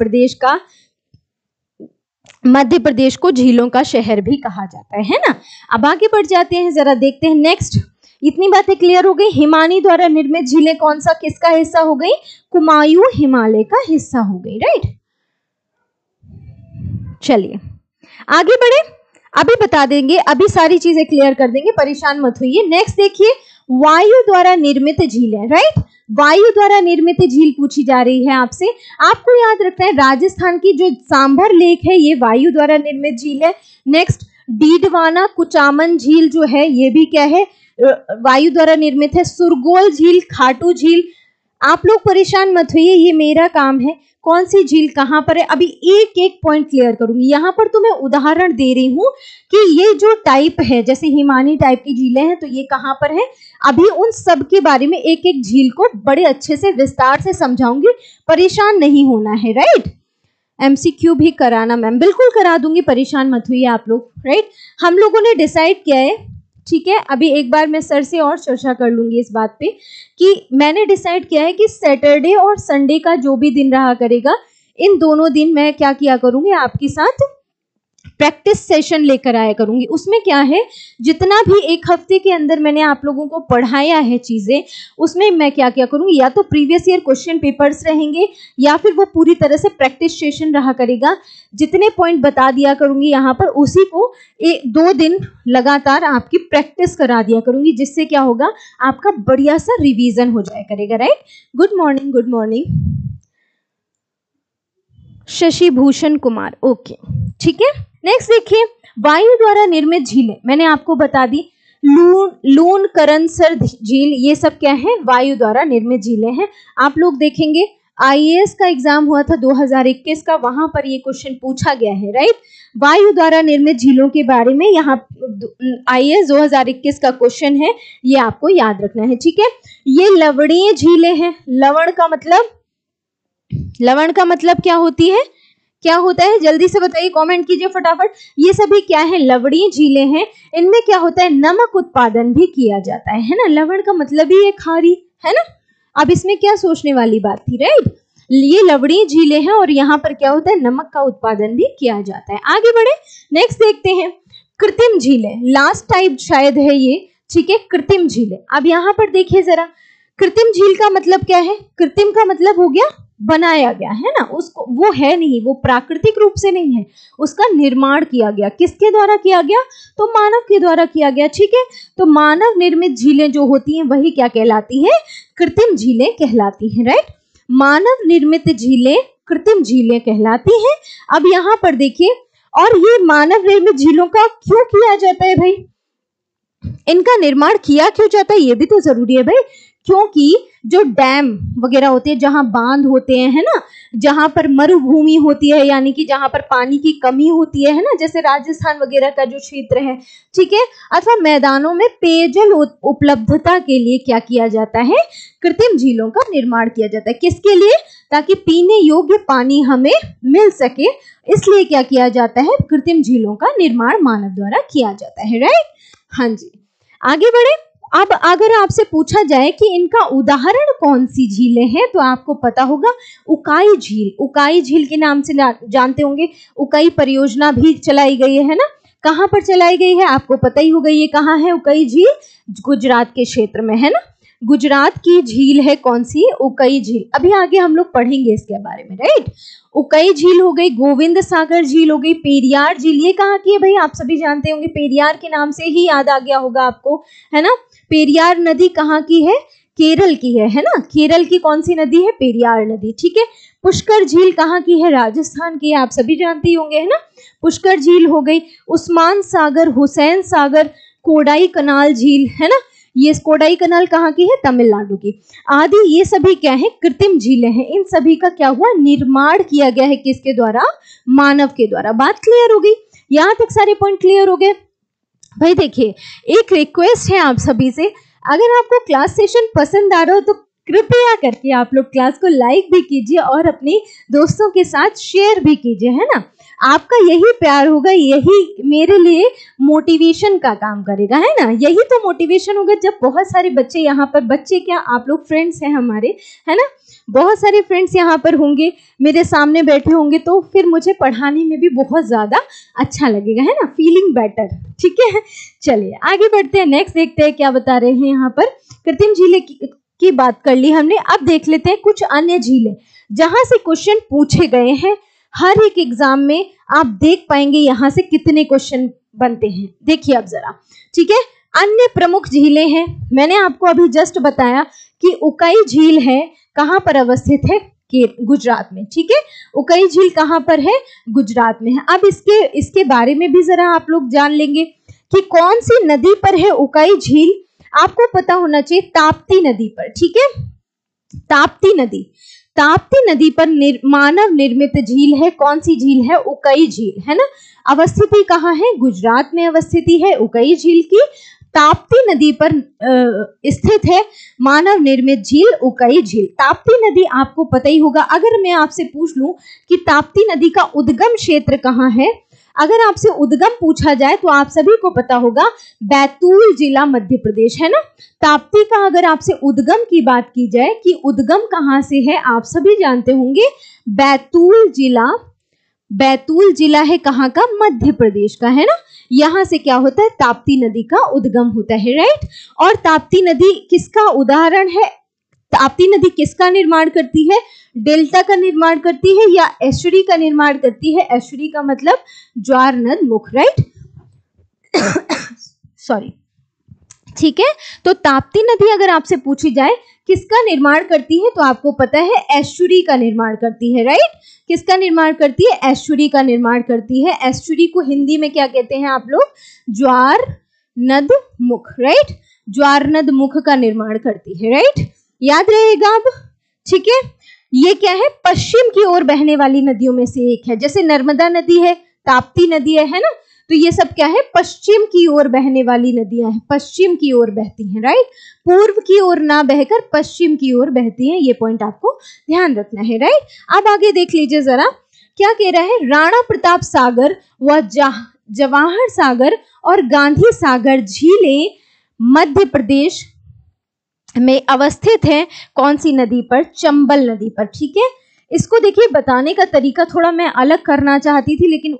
मध्य प्रदेश को झीलों का शहर भी कहा जाता है ना। अब आगे बढ़ जाते हैं, जरा देखते हैं नेक्स्ट। इतनी बातें क्लियर हो गई। हिमानी द्वारा निर्मित झीलें कौन सा किसका हिस्सा हो गई? कुमायूं हिमालय का हिस्सा हो गई, राइट। चलिए आगे बढ़े, अभी बता देंगे, अभी सारी चीजें क्लियर कर देंगे, परेशान मत होइए। नेक्स्ट देखिए, वायु द्वारा निर्मित झीलें, राइट। वायु द्वारा निर्मित झील पूछी जा रही है आपसे। आपको याद रखना है राजस्थान की जो सांभर लेक है ये वायु द्वारा निर्मित झील है। नेक्स्ट, डीडवाना कुचामन झील जो है ये भी क्या है? वायु द्वारा निर्मित है। सुरगोल झील, खाटू झील, आप लोग परेशान मत होइए, ये मेरा काम है, कौन सी झील कहां पर है अभी एक एक पॉइंट क्लियर करूंगी। यहां पर तो मैं उदाहरण दे रही हूं कि ये जो टाइप है, जैसे हिमानी टाइप की झीलें हैं तो ये कहां पर है, अभी उन सब के बारे में एक एक झील को बड़े अच्छे से विस्तार से समझाऊंगी, परेशान नहीं होना है, राइट। एमसीक्यू भी कराना मैम, बिल्कुल करा दूंगी, परेशान मत हुई आप लोग, राइट। हम लोगों ने डिसाइड किया है, ठीक है, अभी एक बार मैं सर से और चर्चा कर लूंगी इस बात पे कि मैंने डिसाइड किया है कि सैटरडे और संडे का जो भी दिन रहा करेगा, इन दोनों दिन मैं क्या किया करूंगी, आपके साथ प्रैक्टिस सेशन लेकर आया करूंगी। उसमें क्या है, जितना भी एक हफ्ते के अंदर मैंने आप लोगों को पढ़ाया है चीजें, उसमें मैं क्या क्या करूंगी, या तो प्रीवियस ईयर क्वेश्चन पेपर्स रहेंगे या फिर वो पूरी तरह से प्रैक्टिस सेशन रहा करेगा। जितने पॉइंट बता दिया करूंगी यहाँ पर, उसी को 2 दिन लगातार आपकी प्रैक्टिस करा दिया करूंगी, जिससे क्या होगा, आपका बढ़िया सा रिवीजन हो जाया करेगा। Right, good morning, good morning Shashi Bhushan Kumar, okay, ठीक है। नेक्स्ट देखिए, वायु द्वारा निर्मित झीलें, मैंने आपको बता दी, लून, करनसर झील, ये सब क्या है, वायु द्वारा निर्मित झीलें हैं। आप लोग देखेंगे आईएएस का एग्जाम हुआ था 2021 का, वहां पर ये क्वेश्चन पूछा गया है। राइट, वायु द्वारा निर्मित झीलों के बारे में यहाँ आईएएस 2021 का क्वेश्चन है, ये आपको याद रखना है, ठीक है। ये लवणीय झीलें हैं। लवण का मतलब क्या होती है, क्या होता है, जल्दी से बताइए, कमेंट कीजिए फटाफट। ये सभी क्या है, लवणीय झीलें हैं। इनमें क्या होता है, नमक उत्पादन भी किया जाता है ना। लवण का मतलब ही है खारी, है ना। अब इसमें क्या सोचने वाली बात थी, राइट। ये लवणीय झीलें हैं और यहाँ पर क्या होता है, नमक का उत्पादन भी किया जाता है। आगे बढ़े, नेक्स्ट देखते हैं कृत्रिम झीलें। लास्ट टाइप शायद है ये, ठीक है, कृत्रिम झीलें। अब यहाँ पर देखिए जरा, कृत्रिम झील का मतलब क्या है, कृत्रिम का मतलब हो गया बनाया गया, है ना। उसको, वो है नहीं, वो प्राकृतिक रूप से नहीं है, उसका निर्माण किया गया। किसके द्वारा किया गया, तो मानव के द्वारा किया गया, ठीक है। तो मानव निर्मित झीलें जो होती हैं वही क्या कहलाती हैं, कृत्रिम झीलें कहलाती हैं। राइट, मानव निर्मित झीलें कृत्रिम झीलें कहलाती हैं। अब यहाँ पर देखिए, और ये मानव निर्मित झीलों का क्यों किया जाता है भाई, इनका निर्माण किया क्यों जाता है, ये भी तो जरूरी है भाई। क्योंकि जो डैम वगैरह होते हैं, जहां बांध होते हैं, है ना, जहां पर मरुभूमि होती है, यानी कि जहां पर पानी की कमी होती है ना, जैसे राजस्थान वगैरह का जो क्षेत्र है, ठीक है, अथवा मैदानों में पेयजल उपलब्धता के लिए क्या किया जाता है, कृत्रिम झीलों का निर्माण किया जाता है। किसके लिए, ताकि पीने योग्य पानी हमें मिल सके, इसलिए क्या किया जाता है, कृत्रिम झीलों का निर्माण मानव द्वारा किया जाता है। राइट, हाँ जी, आगे बढ़े। अब अगर आपसे पूछा जाए कि इनका उदाहरण कौन सी झीलें हैं, तो आपको पता होगा उकाई झील। उकाई झील के नाम से जानते होंगे, उकाई परियोजना भी चलाई गई है ना। कहाँ पर चलाई गई है, आपको पता ही होगा, ये कहाँ है उकाई झील, गुजरात के क्षेत्र में, है ना। गुजरात की झील है कौन सी, उकाई झील। अभी आगे हम लोग पढ़ेंगे इसके बारे में। राइट, उकाई झील हो गई, गोविंद सागर झील हो गई, पेरियार झील, ये कहाँ की है भाई, आप सभी जानते होंगे, पेरियार के नाम से ही याद आ गया होगा आपको, है ना। पेरियार नदी कहाँ की है, केरल की है ना। केरल की कौन सी नदी है, पेरियार नदी, ठीक है। पुष्कर झील कहाँ की है, राजस्थान की है, आप सभी जानते ही होंगे, है ना। पुष्कर झील हो गई, उस्मान सागर, हुसैन सागर, कोडाई कनाल झील, है ना। ये कोडाई कनाल कहाँ की है, तमिलनाडु की। आदि ये सभी क्या है, कृत्रिम झीलें हैं। इन सभी का क्या हुआ, निर्माण किया गया है, किसके द्वारा, मानव के द्वारा। बात क्लियर हो गई, यहाँ तक सारे पॉइंट क्लियर हो गए भाई। देखिए, एक रिक्वेस्ट है आप सभी से, अगर आपको क्लास सेशन पसंद आ रहा हो तो कृपया करके आप लोग क्लास को लाइक भी कीजिए और अपने दोस्तों के साथ शेयर भी कीजिए, है ना। आपका यही प्यार होगा, यही मेरे लिए मोटिवेशन का काम करेगा, है ना। यही तो मोटिवेशन होगा जब बहुत सारे बच्चे यहाँ पर, बच्चे क्या, आप लोग फ्रेंड्स हैं हमारे, है ना, बहुत सारे फ्रेंड्स यहाँ पर होंगे, मेरे सामने बैठे होंगे, तो फिर मुझे पढ़ाने में भी बहुत ज़्यादा अच्छा लगेगा, है ना, फीलिंग बेटर, ठीक है। चलिए आगे बढ़ते हैं, नेक्स्ट देखते हैं क्या बता रहे हैं यहाँ पर। कृत्रिम झीलें की बात कर ली हमने, अब देख लेते हैं कुछ अन्य झीलें जहां से क्वेश्चन पूछे गए हैं। हर एक एग्जाम में आप देख पाएंगे यहाँ से कितने क्वेश्चन बनते हैं। देखिए अब जरा, ठीक है, अन्य प्रमुख झीलें हैं। मैंने आपको अभी जस्ट बताया कि उकाई झील है, कहाँ पर अवस्थित है, गुजरात में, ठीक है। उकाई झील कहाँ पर है, गुजरात में है। अब इसके बारे में भी जरा आप लोग जान लेंगे कि कौन सी नदी पर है उकाई झील। आपको पता होना चाहिए, ताप्ती नदी पर, ठीक है। ताप्ती नदी पर मानव निर्मित झील है। कौन सी झील है, उकाई झील, है ना। अवस्थिति कहाँ है, गुजरात में अवस्थिति है उकाई झील की। ताप्ती नदी पर स्थित है मानव निर्मित झील उकाई झील। ताप्ती नदी आपको पता ही होगा। अगर मैं आपसे पूछ लूं कि ताप्ती नदी का उद्गम क्षेत्र कहाँ है, अगर आपसे उद्गम पूछा जाए तो आप सभी को पता होगा बैतूल जिला मध्य प्रदेश, है ना। ताप्ती का अगर आपसे उद्गम की बात की जाए कि उद्गम कहाँ से है, आप सभी जानते होंगे बैतूल जिला बैतूल जिला है कहाँ का? मध्य प्रदेश का, है ना। यहाँ से क्या होता है? ताप्ती नदी का उद्गम होता है, राइट। और ताप्ती नदी किसका उदाहरण है? ताप्ती नदी किसका निर्माण करती है? डेल्टा का निर्माण करती है या एस्चुरी का निर्माण करती है? एस्चुरी का मतलब ज्वार नद मुख, राइट। सॉरी, ठीक है। तो ताप्ती नदी अगर आपसे पूछी जाए किसका निर्माण करती है, तो आपको पता है एस्चुरी का निर्माण करती है, राइट। किसका निर्माण करती है? एस्चुरी का निर्माण करती है। एस्चुरी को हिंदी में क्या कहते हैं आप लोग? ज्वार नद मुख, राइट। ज्वार नद मुख का निर्माण करती है, राइट। याद रहेगा अब, ठीक है। ये क्या है? पश्चिम की ओर बहने वाली नदियों में से एक है। जैसे नर्मदा नदी है, ताप्ती नदी है ना, तो ये सब क्या है? पश्चिम की ओर बहने वाली नदियां हैं, पश्चिम की ओर बहती हैं, राइट। पूर्व की ओर ना बहकर पश्चिम की ओर बहती हैं, ये पॉइंट आपको ध्यान रखना है, राइट। अब आगे देख लीजिए जरा, क्या कह रहा है? राणा प्रताप सागर व जवाहर सागर और गांधी सागर झीलें मध्य प्रदेश में अवस्थित है। कौन सी नदी पर? चंबल नदी पर, ठीक है। इसको देखिए, बताने का तरीका थोड़ा मैं अलग करना चाहती थी, लेकिन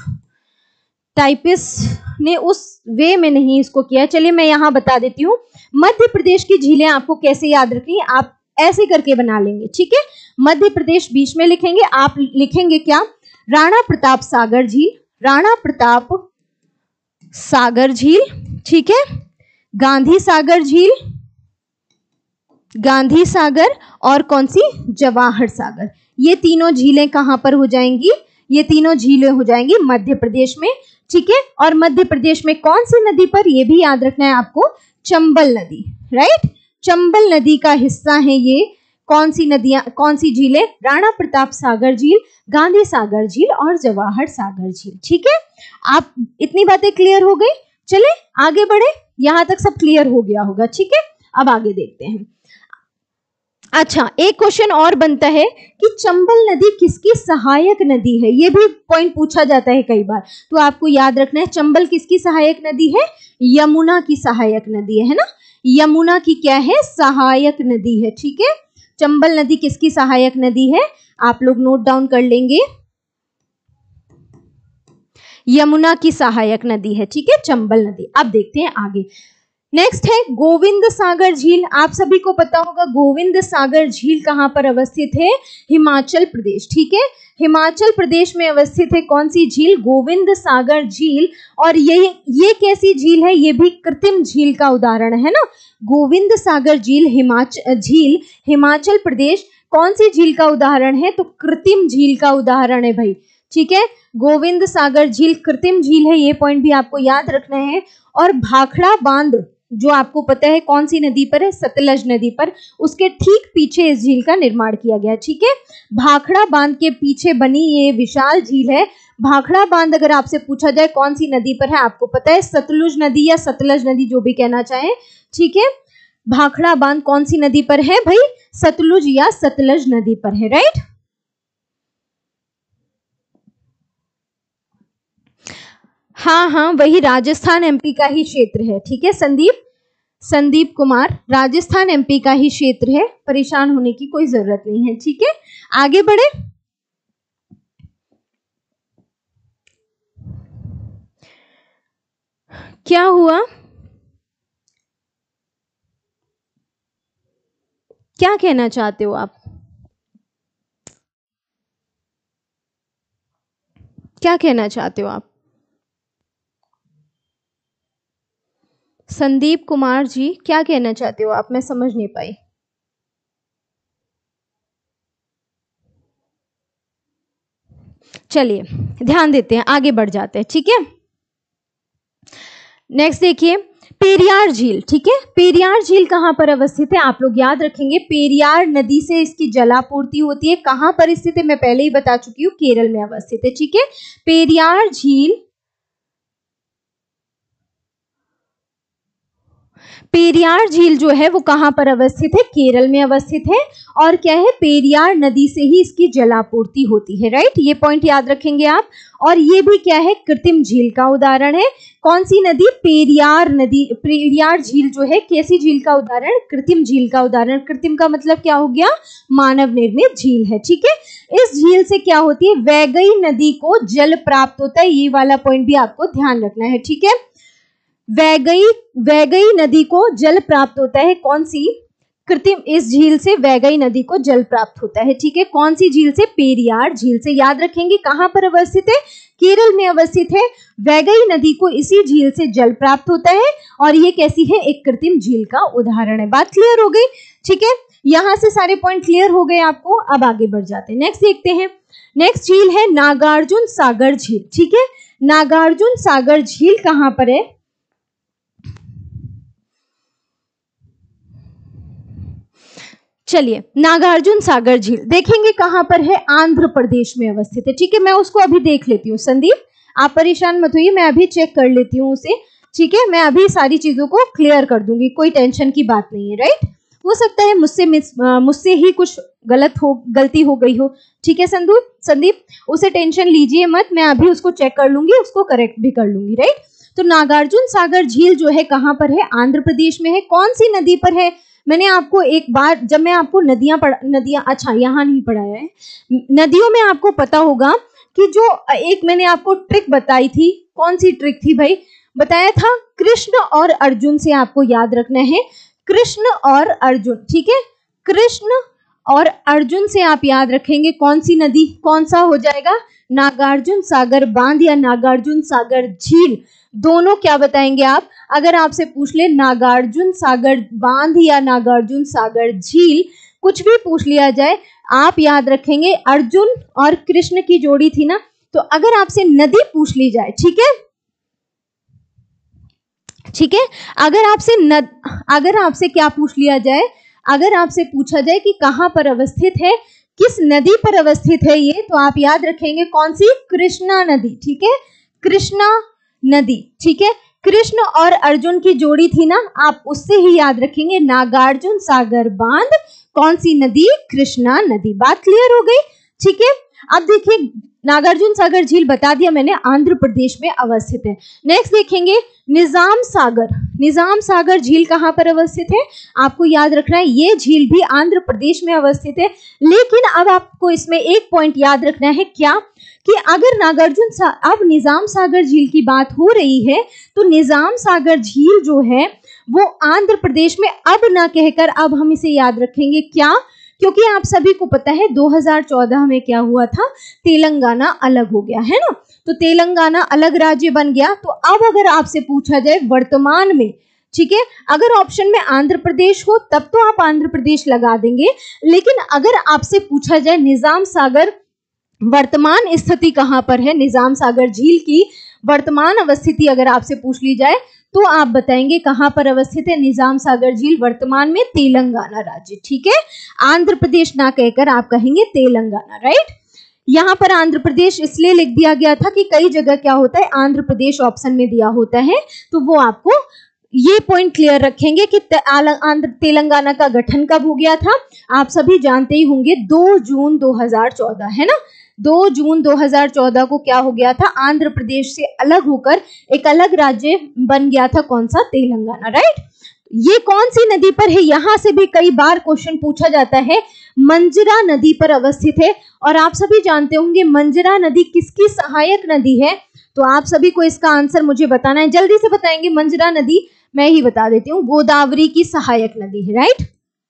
टाइपिस्ट ने उस वे में नहीं इसको किया। चलिए मैं यहाँ बता देती हूँ। मध्य प्रदेश की झीलें आपको कैसे याद रखनी है, आप ऐसे करके बना लेंगे, ठीक है। मध्य प्रदेश बीच में लिखेंगे, आप लिखेंगे क्या? राणा प्रताप सागर झील, राणा प्रताप सागर झील, ठीक है। गांधी सागर झील, गांधी सागर, और कौन सी? जवाहर सागर। ये तीनों झीलें कहां पर हो जाएंगी? ये तीनों झीलें हो जाएंगी मध्य प्रदेश में, ठीक है। और मध्य प्रदेश में कौन सी नदी पर? ये भी याद रखना है आपको, चंबल नदी, राइट। चंबल नदी का हिस्सा है ये। कौन सी नदियां, कौन सी झीलें? राणा प्रताप सागर झील, गांधी सागर झील और जवाहर सागर झील, ठीक है। आप इतनी बातें क्लियर हो गई? चले आगे बढ़े, यहां तक सब क्लियर हो गया होगा, ठीक है। अब आगे देखते हैं। अच्छा, एक क्वेश्चन और बनता है कि चंबल नदी किसकी सहायक नदी है? ये भी पॉइंट पूछा जाता है कई बार, तो आपको याद रखना है चंबल किसकी सहायक नदी है? यमुना की सहायक नदी है ना। यमुना की क्या है? सहायक नदी है, ठीक है। चंबल नदी किसकी सहायक नदी है? आप लोग नोट डाउन कर लेंगे, यमुना की सहायक नदी है, ठीक है, चंबल नदी। अब देखते हैं आगे। नेक्स्ट है गोविंद सागर झील। आप सभी को पता होगा गोविंद सागर झील कहां पर अवस्थित है? हिमाचल प्रदेश, ठीक है। हिमाचल प्रदेश में अवस्थित है कौन सी झील? गोविंद सागर झील। और ये कैसी झील है? ये भी कृत्रिम झील का उदाहरण है ना। गोविंद सागर झील हिमाचल प्रदेश कौन सी झील का उदाहरण है? तो कृत्रिम झील का उदाहरण है भाई, ठीक है। गोविंद सागर झील कृत्रिम झील है, ये पॉइंट भी आपको याद रखना है। और भाखड़ा बांध जो आपको पता है कौन सी नदी पर है? सतलज नदी पर। उसके ठीक पीछे इस झील का निर्माण किया गया, ठीक है। भाखड़ा बांध के पीछे बनी ये विशाल झील है। भाखड़ा बांध अगर आपसे पूछा जाए कौन सी नदी पर है, आपको पता है सतलुज नदी या सतलज नदी, जो भी कहना चाहें, ठीक है। भाखड़ा बांध कौन सी नदी पर है भाई? सतलुज या सतलज नदी पर है, राइट। हाँ, वही राजस्थान एमपी का ही क्षेत्र है, ठीक है। संदीप कुमार, राजस्थान एमपी का ही क्षेत्र है, परेशान होने की कोई जरूरत नहीं है, ठीक है। आगे बढ़े। क्या हुआ? क्या कहना चाहते हो आप? क्या कहना चाहते हो आप? संदीप कुमार जी, क्या कहना चाहते हो आप? मैं समझ नहीं पाई। चलिए ध्यान देते हैं, आगे बढ़ जाते हैं, ठीक है। नेक्स्ट देखिए, पेरियार झील, ठीक है। पेरियार झील कहां पर अवस्थित है? आप लोग याद रखेंगे, पेरियार नदी से इसकी जलापूर्ति होती है। कहां पर स्थित है? मैं पहले ही बता चुकी हूँ, केरल में अवस्थित है, ठीक है। पेरियार झील पेरियार झील जो है वो कहाँ पर अवस्थित है? केरल में अवस्थित है। और क्या है? पेरियार नदी से ही इसकी जलापूर्ति होती है, राइट। ये पॉइंट याद रखेंगे आप। और ये भी क्या है? कृत्रिम झील का उदाहरण है। कौन सी नदी? पेरियार नदी। पेरियार झील जो है कैसी झील का उदाहरण? कृत्रिम झील का उदाहरण। कृत्रिम का मतलब क्या हो गया? मानव निर्मित झील है, ठीक है। इस झील से क्या होती है? वैगई नदी को जल प्राप्त होता है। ये वाला पॉइंट भी आपको ध्यान रखना है, ठीक है। वैगई नदी को जल प्राप्त होता है। कौन सी? कृत्रिम। इस झील से वैगई नदी को जल प्राप्त होता है, ठीक है। कौन सी झील से? पेरियार झील से। याद रखेंगे कहां पर अवस्थित है? केरल में अवस्थित है। वैगई नदी को इसी झील से जल प्राप्त होता है और ये कैसी है? एक कृत्रिम झील का उदाहरण है। बात क्लियर हो गई, ठीक है। यहां से सारे पॉइंट क्लियर हो गए आपको। अब आगे बढ़ जाते हैं, नेक्स्ट देखते हैं। नेक्स्ट झील है नागार्जुन सागर झील, ठीक है। नागार्जुन सागर झील कहां पर है? चलिए, नागार्जुन सागर झील देखेंगे कहां पर है? आंध्र प्रदेश में अवस्थित है, ठीक है। मैं उसको अभी देख लेती हूँ। संदीप आप परेशान मत होइए, मैं अभी चेक कर लेती हूँ उसे, ठीक है। मैं अभी सारी चीजों को क्लियर कर दूंगी, कोई टेंशन की बात नहीं है, राइट। हो सकता है मुझसे ही कुछ गलती हो गई हो, ठीक है। संदीप उसे टेंशन लीजिए मत, मैं अभी उसको चेक कर लूंगी, उसको करेक्ट भी कर लूंगी, राइट। तो नागार्जुन सागर झील जो है कहां पर है? आंध्र प्रदेश में है। कौन सी नदी पर है? मैंने आपको एक बार, जब मैं आपको नदियां अच्छा यहाँ नहीं पढ़ाया है, नदियों में आपको पता होगा कि जो एक मैंने आपको ट्रिक बताई थी, कौन सी ट्रिक थी भाई? बताया था कृष्ण और अर्जुन से आपको याद रखना है। कृष्ण और अर्जुन, ठीक है। कृष्ण और अर्जुन से आप याद रखेंगे कौन सी नदी, कौन सा हो जाएगा? नागार्जुन सागर बांध या नागार्जुन सागर झील, दोनों क्या बताएंगे आप? अगर आपसे पूछ ले नागार्जुन सागर बांध या नागार्जुन सागर झील, कुछ भी पूछ लिया जाए, आप याद रखेंगे अर्जुन और कृष्ण की जोड़ी थी ना। तो अगर आपसे नदी पूछ ली जाए, ठीक है, ठीक है। अगर आपसे क्या पूछ लिया जाए? अगर आपसे पूछा जाए कि कहां पर अवस्थित है, किस नदी पर अवस्थित है ये, तो आप याद रखेंगे कौन सी? कृष्णा नदी, ठीक है। कृष्णा नदी, ठीक है। कृष्ण और अर्जुन की जोड़ी थी ना, आप उससे ही याद रखेंगे नागार्जुन सागर बांध, कौन सी नदी? कृष्णा नदी। बात क्लियर हो गई, ठीक है। अब देखिए, नागार्जुन सागर झील बता दिया मैंने, आंध्र प्रदेश में अवस्थित है। नेक्स्ट देखेंगे निजाम सागर। निजाम सागर झील कहां पर अवस्थित है? आपको याद रखना है, ये झील भी आंध्र प्रदेश में अवस्थित है। लेकिन अब आपको इसमें एक पॉइंट याद रखना है, क्या कि अगर अब निजाम सागर झील की बात हो रही है, तो निजाम सागर झील जो है वो आंध्र प्रदेश में अब ना कहकर अब हम इसे याद रखेंगे, क्या? क्योंकि आप सभी को पता है 2014 में क्या हुआ था? तेलंगाना अलग हो गया है ना। तो तेलंगाना अलग राज्य बन गया। तो अब अगर आपसे पूछा जाए वर्तमान में, ठीक है, अगर ऑप्शन में आंध्र प्रदेश हो तब तो आप आंध्र प्रदेश लगा देंगे। लेकिन अगर आपसे पूछा जाए निजाम सागर वर्तमान स्थिति कहां पर है, निजाम सागर झील की वर्तमान अवस्थिति अगर आपसे पूछ ली जाए, तो आप बताएंगे कहां पर अवस्थित है निजाम सागर झील? वर्तमान में तेलंगाना राज्य, ठीक है। आंध्र प्रदेश ना कहकर आप कहेंगे तेलंगाना, राइट। यहाँ पर आंध्र प्रदेश इसलिए लिख दिया गया था कि कई जगह क्या होता है, आंध्र प्रदेश ऑप्शन में दिया होता है, तो वो आपको ये पॉइंट क्लियर रखेंगे कि तेलंगाना का गठन कब हो गया था। आप सभी जानते ही होंगे 2 जून 2014, है ना। 2 जून 2014 को क्या हो गया था? आंध्र प्रदेश से अलग होकर एक अलग राज्य बन गया था, कौन सा? तेलंगाना, राइट। ये कौन सी नदी पर है? यहां से भी कई बार क्वेश्चन पूछा जाता है। मंजरा नदी पर अवस्थित है। और आप सभी जानते होंगे मंजरा नदी किसकी सहायक नदी है? तो आप सभी को इसका आंसर मुझे बताना है, जल्दी से बताएंगे। मंजरा नदी मैं ही बता देती हूँ, गोदावरी की सहायक नदी है, राइट।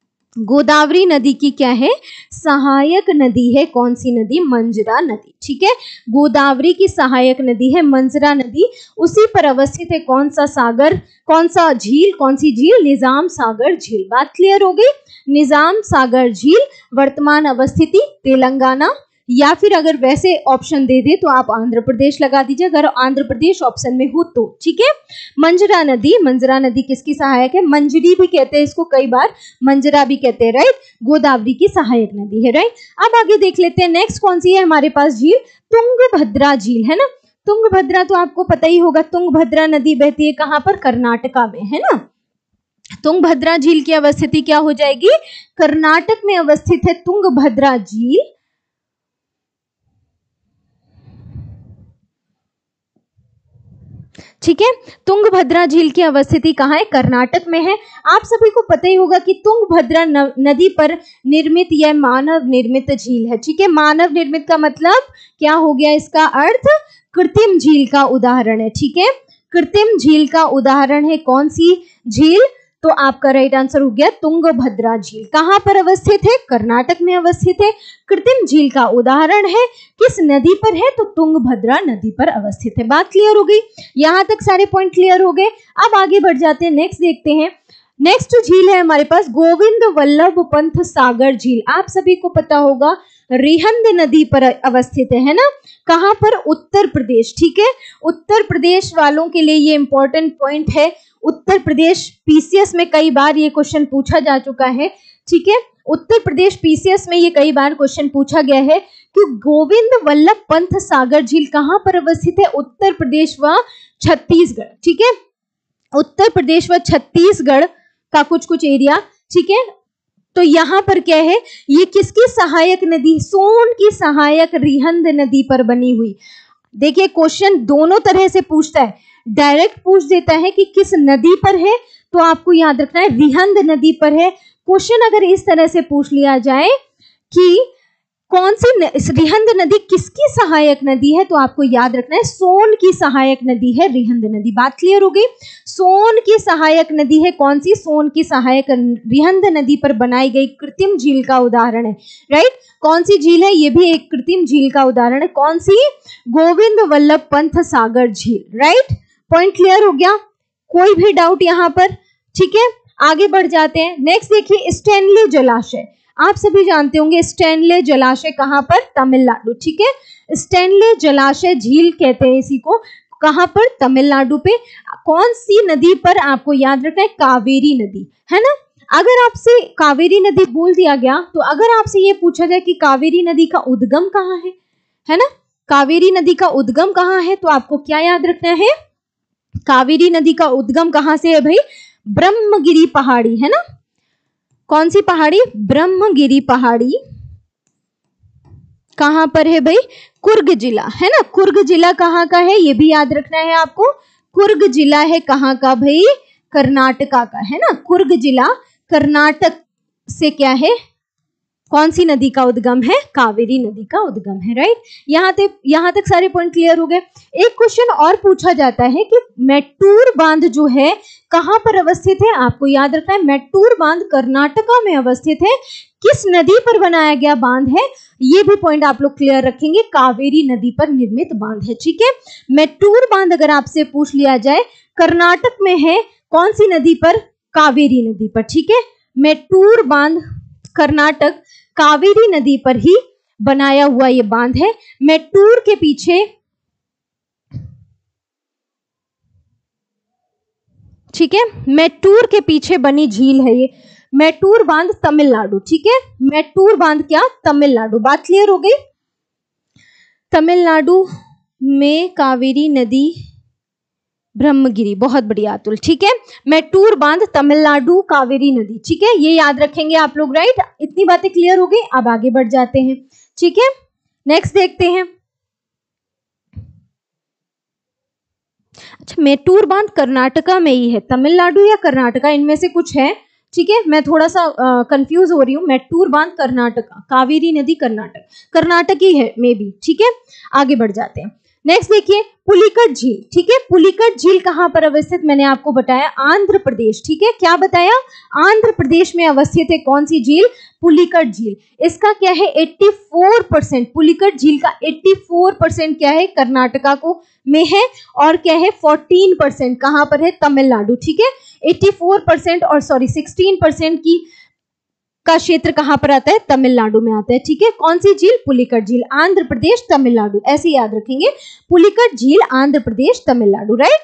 गोदावरी नदी की क्या है? सहायक नदी है। कौन सी नदी? मंजरा नदी, ठीक है। गोदावरी की सहायक नदी है मंजरा नदी। उसी पर अवस्थित है कौन सा सागर, कौन सा झील? कौन सी झील? निजाम सागर झील। बात क्लियर हो गई। निजाम सागर झील वर्तमान अवस्थिति तेलंगाना, या फिर अगर वैसे ऑप्शन दे दे तो आप आंध्र प्रदेश लगा दीजिए, अगर आंध्र प्रदेश ऑप्शन में हो तो, ठीक है। मंजरा नदी किसकी सहायक है? मंजरी भी कहते हैं इसको, कई बार मंजरा भी कहते हैं, राइट। गोदावरी की सहायक नदी है, राइट। अब आगे देख लेते हैं नेक्स्ट कौन सी है हमारे पास झील? तुंगभद्रा झील, है ना। तुंगभद्रा तो आपको पता ही होगा, तुंगभद्रा नदी बहती है कहां पर? कर्नाटका में, है ना। तुंगभद्रा झील की अवस्थिति क्या हो जाएगी? कर्नाटक में अवस्थित है तुंगभद्रा झील। ठीक है, तुंगभद्रा झील की अवस्थिति कहाँ है? कर्नाटक में है। आप सभी को पता ही होगा कि तुंगभद्रा नदी पर निर्मित यह मानव निर्मित झील है। ठीक है, मानव निर्मित का मतलब क्या हो गया? इसका अर्थ कृत्रिम झील का उदाहरण है। ठीक है, कृत्रिम झील का उदाहरण है कौन सी झील? तो आपका राइट आंसर हो गया तुंगभद्रा झील। कहां पर अवस्थित है? कर्नाटक में अवस्थित है। कृत्रिम झील का उदाहरण है, किस नदी पर है? तो तुंगभद्रा नदी पर अवस्थित है। बात क्लियर हो गई? यहां तक सारे पॉइंट क्लियर हो गए। अब आगे बढ़ जाते हैं, नेक्स्ट देखते हैं। नेक्स्ट झील है हमारे पास गोविंद वल्लभ पंत सागर झील। आप सभी को पता होगा रिहंद नदी पर अवस्थित है ना? कहां पर? उत्तर प्रदेश। ठीक है, उत्तर प्रदेश वालों के लिए ये इंपॉर्टेंट पॉइंट है। उत्तर प्रदेश पीसीएस में कई बार ये क्वेश्चन पूछा जा चुका है। ठीक है, उत्तर प्रदेश पीसीएस में ये कई बार क्वेश्चन पूछा गया है कि गोविंद वल्लभ पंत सागर झील कहां पर अवस्थित है? उत्तर प्रदेश व छत्तीसगढ़। ठीक है, उत्तर प्रदेश व छत्तीसगढ़ का कुछ कुछ एरिया। ठीक है, तो यहां पर क्या है? ये किसकी सहायक नदी? सोन की सहायक रिहंद नदी पर बनी हुई। देखिए, क्वेश्चन दोनों तरह से पूछता है। डायरेक्ट पूछ देता है कि किस नदी पर है, तो आपको याद रखना है रिहंद नदी पर है। क्वेश्चन अगर इस तरह से पूछ लिया जाए कि कौन सी रिहंद नदी किसकी सहायक नदी है, तो आपको याद रखना है सोन की सहायक नदी है रिहंद नदी। बात क्लियर हो गई? सोन की सहायक नदी है कौन सी? सोन की सहायक रिहंद नदी पर बनाई गई कृत्रिम झील का उदाहरण है। राइट, कौन सी झील है? ये भी एक कृत्रिम झील का उदाहरण है। कौन सी? गोविंद वल्लभ पंत सागर झील। राइट, पॉइंट क्लियर हो गया? कोई भी डाउट यहाँ पर? ठीक है, आगे बढ़ जाते हैं। नेक्स्ट देखिए, स्टैनले जलाशय। आप सभी जानते होंगे स्टैनले जलाशय कहां पर? तमिलनाडु। ठीक है, स्टैनले जलाशय झील कहते हैं इसी को। कहां पर? तमिलनाडु पे। कौन सी नदी पर? आपको याद रखना है कावेरी नदी, है ना? अगर आपसे कावेरी नदी बोल दिया गया, तो अगर आपसे ये पूछा जाए कि कावेरी नदी का उद्गम कहाँ है ना? कावेरी नदी का उद्गम कहाँ है, तो आपको क्या याद रखना है? कावेरी नदी का उद्गम कहां से है भाई? ब्रह्मगिरी पहाड़ी, है ना? कौन सी पहाड़ी? ब्रह्मगिरी पहाड़ी। कहां पर है भाई? कुर्ग जिला, है ना? कुर्ग जिला कहां का है? ये भी याद रखना है आपको। कुर्ग जिला है कहां का भाई? कर्नाटका का, है ना? कुर्ग जिला कर्नाटक से क्या है? कौन सी नदी का उद्गम है? कावेरी नदी का उद्गम है। राइट, यहां तक सारे पॉइंट क्लियर हो गए। एक क्वेश्चन और पूछा जाता है कि मेट्टूर बांध जो है कहां पर अवस्थित है? आपको याद रखना है मेट्टूर बांध कर्नाटका में अवस्थित है। किस नदी पर बनाया गया बांध है? ये भी पॉइंट आप लोग क्लियर रखेंगे। कावेरी नदी पर निर्मित बांध है। ठीक है, मेट्टूर बांध अगर आपसे पूछ लिया जाए कर्नाटक में है, कौन सी नदी पर? कावेरी नदी पर। ठीक है, मेट्टूर बांध कर्नाटक कावेरी नदी पर ही बनाया हुआ ये बांध है। मेट्टूर के पीछे, ठीक है, मेट्टूर के पीछे बनी झील है ये। मेट्टूर बांध तमिलनाडु। ठीक है, मेट्टूर बांध क्या? तमिलनाडु। बात क्लियर हो गई? तमिलनाडु में कावेरी नदी ब्रह्मगिरी। बहुत बढ़िया अतुल। ठीक है, मेट्टूर बांध तमिलनाडु कावेरी नदी। ठीक है, ये याद रखेंगे आप लोग। राइट, इतनी बातें क्लियर हो गई। अब आगे बढ़ जाते हैं। ठीक है, नेक्स्ट देखते हैं। अच्छा, मेट्टूर बांध कर्नाटका में ही है, तमिलनाडु या कर्नाटका इनमें से कुछ है। ठीक है, मैं थोड़ा सा कंफ्यूज हो रही हूँ। मेट्टूर बांध कर्नाटका, कावेरी नदी कर्नाटक ही है मे बी। ठीक है, आगे बढ़ जाते हैं। नेक्स्ट देखिए, पुलिकट झील। ठीक है, पुलिकट झील कहां पर अवस्थित? मैंने आपको बताया आंध्र प्रदेश। ठीक है, क्या बताया? आंध्र प्रदेश में अवस्थित है कौन सी झील? पुलिकट झील। इसका क्या है? 84%। पुलिकट झील का 84% क्या है? कर्नाटका को में है। और क्या है? 14% कहां पर है? तमिलनाडु। ठीक है, 84% और 16% की का क्षेत्र कहां पर आता है? तमिलनाडु में आता है। ठीक है, कौन सी झील? पुलिकट झील। आंध्र प्रदेश तमिलनाडु, ऐसे याद रखेंगे। पुलिकट झील आंध्र प्रदेश तमिलनाडु। राइट,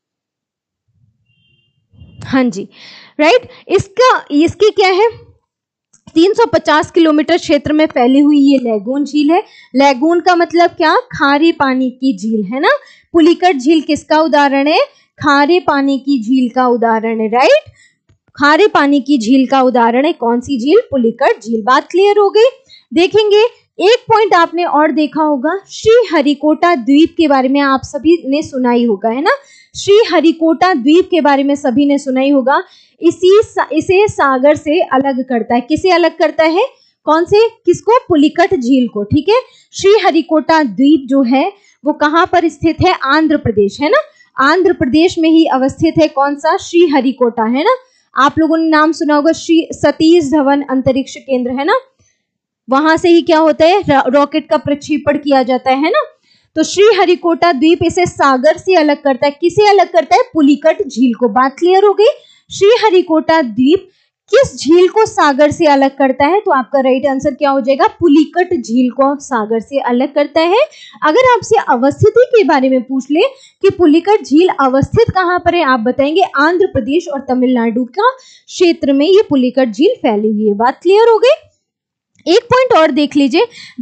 हाँ जी, राइट। इसकी क्या है? 350 किलोमीटर क्षेत्र में फैली हुई ये लैगून झील है। लैगून का मतलब क्या? खारे पानी की झील, है ना? पुलिकट झील किसका उदाहरण है? खारे पानी की झील का उदाहरण है। राइट, खारे पानी की झील का उदाहरण है कौन सी झील? पुलिकट झील। बात क्लियर हो गई? देखेंगे एक पॉइंट आपने और देखा होगा, श्रीहरिकोटा द्वीप के बारे में आप सभी ने सुना ही होगा, है ना। श्रीहरिकोटा द्वीप के बारे में सभी ने सुना ही होगा। इसे सागर से अलग करता है। किसे अलग करता है? कौन से? किसको? पुलिकट झील को। ठीक है, श्रीहरिकोटा द्वीप जो है वो कहां पर स्थित है? आंध्र प्रदेश, है ना। आंध्र प्रदेश में ही अवस्थित है। कौन सा? श्रीहरिकोटा, है ना। आप लोगों ने नाम सुना होगा श्री सतीश धवन अंतरिक्ष केंद्र, है ना। वहां से ही क्या होता है? रॉकेट का प्रक्षेपण किया जाता है ना। तो श्रीहरिकोटा द्वीप इसे सागर से अलग करता है। किसे अलग करता है? पुलिकट झील को। बात क्लियर हो गई? श्रीहरिकोटा द्वीप किस झील को सागर से अलग करता है? तो आपका राइट आंसर क्या हो जाएगा? पुलिकट झील को सागर से अलग करता है। अगर आपसे अवस्थिति के बारे में पूछ ले कि पुलिकट झील अवस्थित कहां पर है, आप बताएंगे आंध्र प्रदेश और तमिलनाडु का क्षेत्र में ये पुलिकट झील फैली हुई है। बात क्लियर हो गई? एक पॉइंट और देख लीजिए,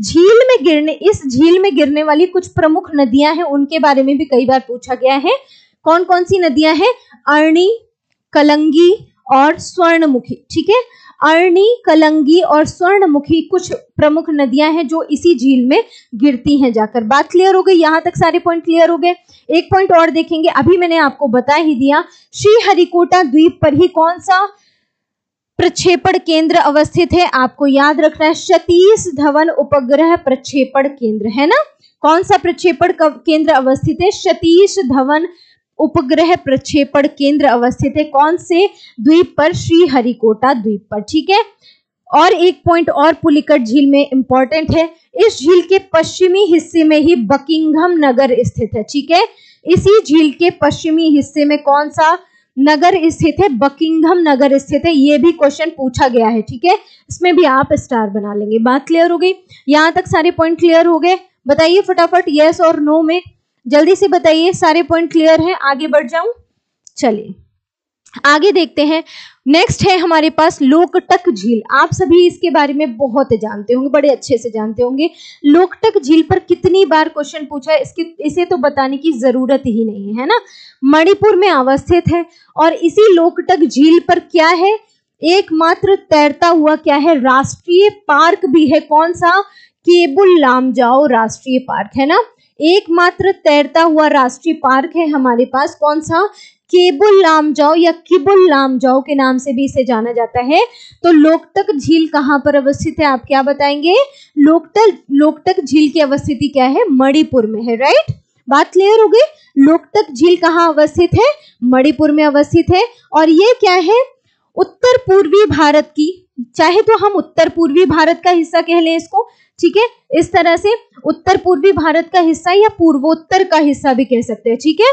इस झील में गिरने वाली कुछ प्रमुख नदियां हैं, उनके बारे में भी कई बार पूछा गया है। कौन कौन सी नदियां हैं? अरणी, कलंगी और स्वर्णमुखी। ठीक है, अरणी, कलंगी और स्वर्णमुखी कुछ प्रमुख नदियां हैं जो इसी झील में गिरती हैं जाकर। बात क्लियर हो गई? यहां तक सारे पॉइंट क्लियर हो गए। एक पॉइंट और देखेंगे, अभी मैंने आपको बता ही दिया, श्रीहरिकोटा द्वीप पर ही कौन सा प्रक्षेपण केंद्र अवस्थित है? आपको याद रखना है, सतीश धवन उपग्रह प्रक्षेपण केंद्र, है ना। कौन सा प्रक्षेपण केंद्र अवस्थित है? सतीश धवन उपग्रह प्रक्षेपण केंद्र अवस्थित है। कौन से द्वीप पर? श्रीहरिकोटा द्वीप पर। ठीक है, और एक पॉइंट और पुलिकट झील में इंपॉर्टेंट है, इस झील के पश्चिमी हिस्से में ही बकिंघम नगर स्थित है। ठीक है, इसी झील के पश्चिमी हिस्से में कौन सा नगर स्थित है? बकिंघम नगर स्थित है। ये भी क्वेश्चन पूछा गया है। ठीक है, इसमें भी आप स्टार बना लेंगे। बात क्लियर हो गई? यहां तक सारे पॉइंट क्लियर हो गए? बताइए फटाफट यस और नो में, जल्दी से बताइए सारे पॉइंट क्लियर है? आगे बढ़ जाऊं? चलिए आगे देखते हैं। नेक्स्ट है हमारे पास लोकटक झील। आप सभी इसके बारे में बहुत जानते होंगे, बड़े अच्छे से जानते होंगे। लोकटक झील पर कितनी बार क्वेश्चन पूछा है, इसे तो बताने की जरूरत ही नहीं है ना। मणिपुर में अवस्थित है और इसी लोकटक झील पर क्या है? एकमात्र तैरता हुआ क्या है? राष्ट्रीय पार्क भी है। कौन सा? केबुल लामजाओ राष्ट्रीय पार्क, है ना। एकमात्र तैरता हुआ राष्ट्रीय पार्क है हमारे पास। कौन सा? केबुल लामजाओ या किबुल लामजाओ के नाम से भी इसे जाना जाता है। तो लोकटक झील कहां पर अवस्थित है? आप क्या बताएंगे? लोकटक झील की अवस्थिति क्या है? मणिपुर में है। राइट, बात क्लियर हो गई? लोकटक झील कहां अवस्थित है? मणिपुर में अवस्थित है। और ये क्या है? उत्तर पूर्वी भारत की, चाहे तो हम उत्तर पूर्वी भारत का हिस्सा कह लें इसको, ठीक है, इस तरह से उत्तर पूर्वी भारत का हिस्सा या पूर्वोत्तर का हिस्सा भी कह सकते हैं। ठीक है,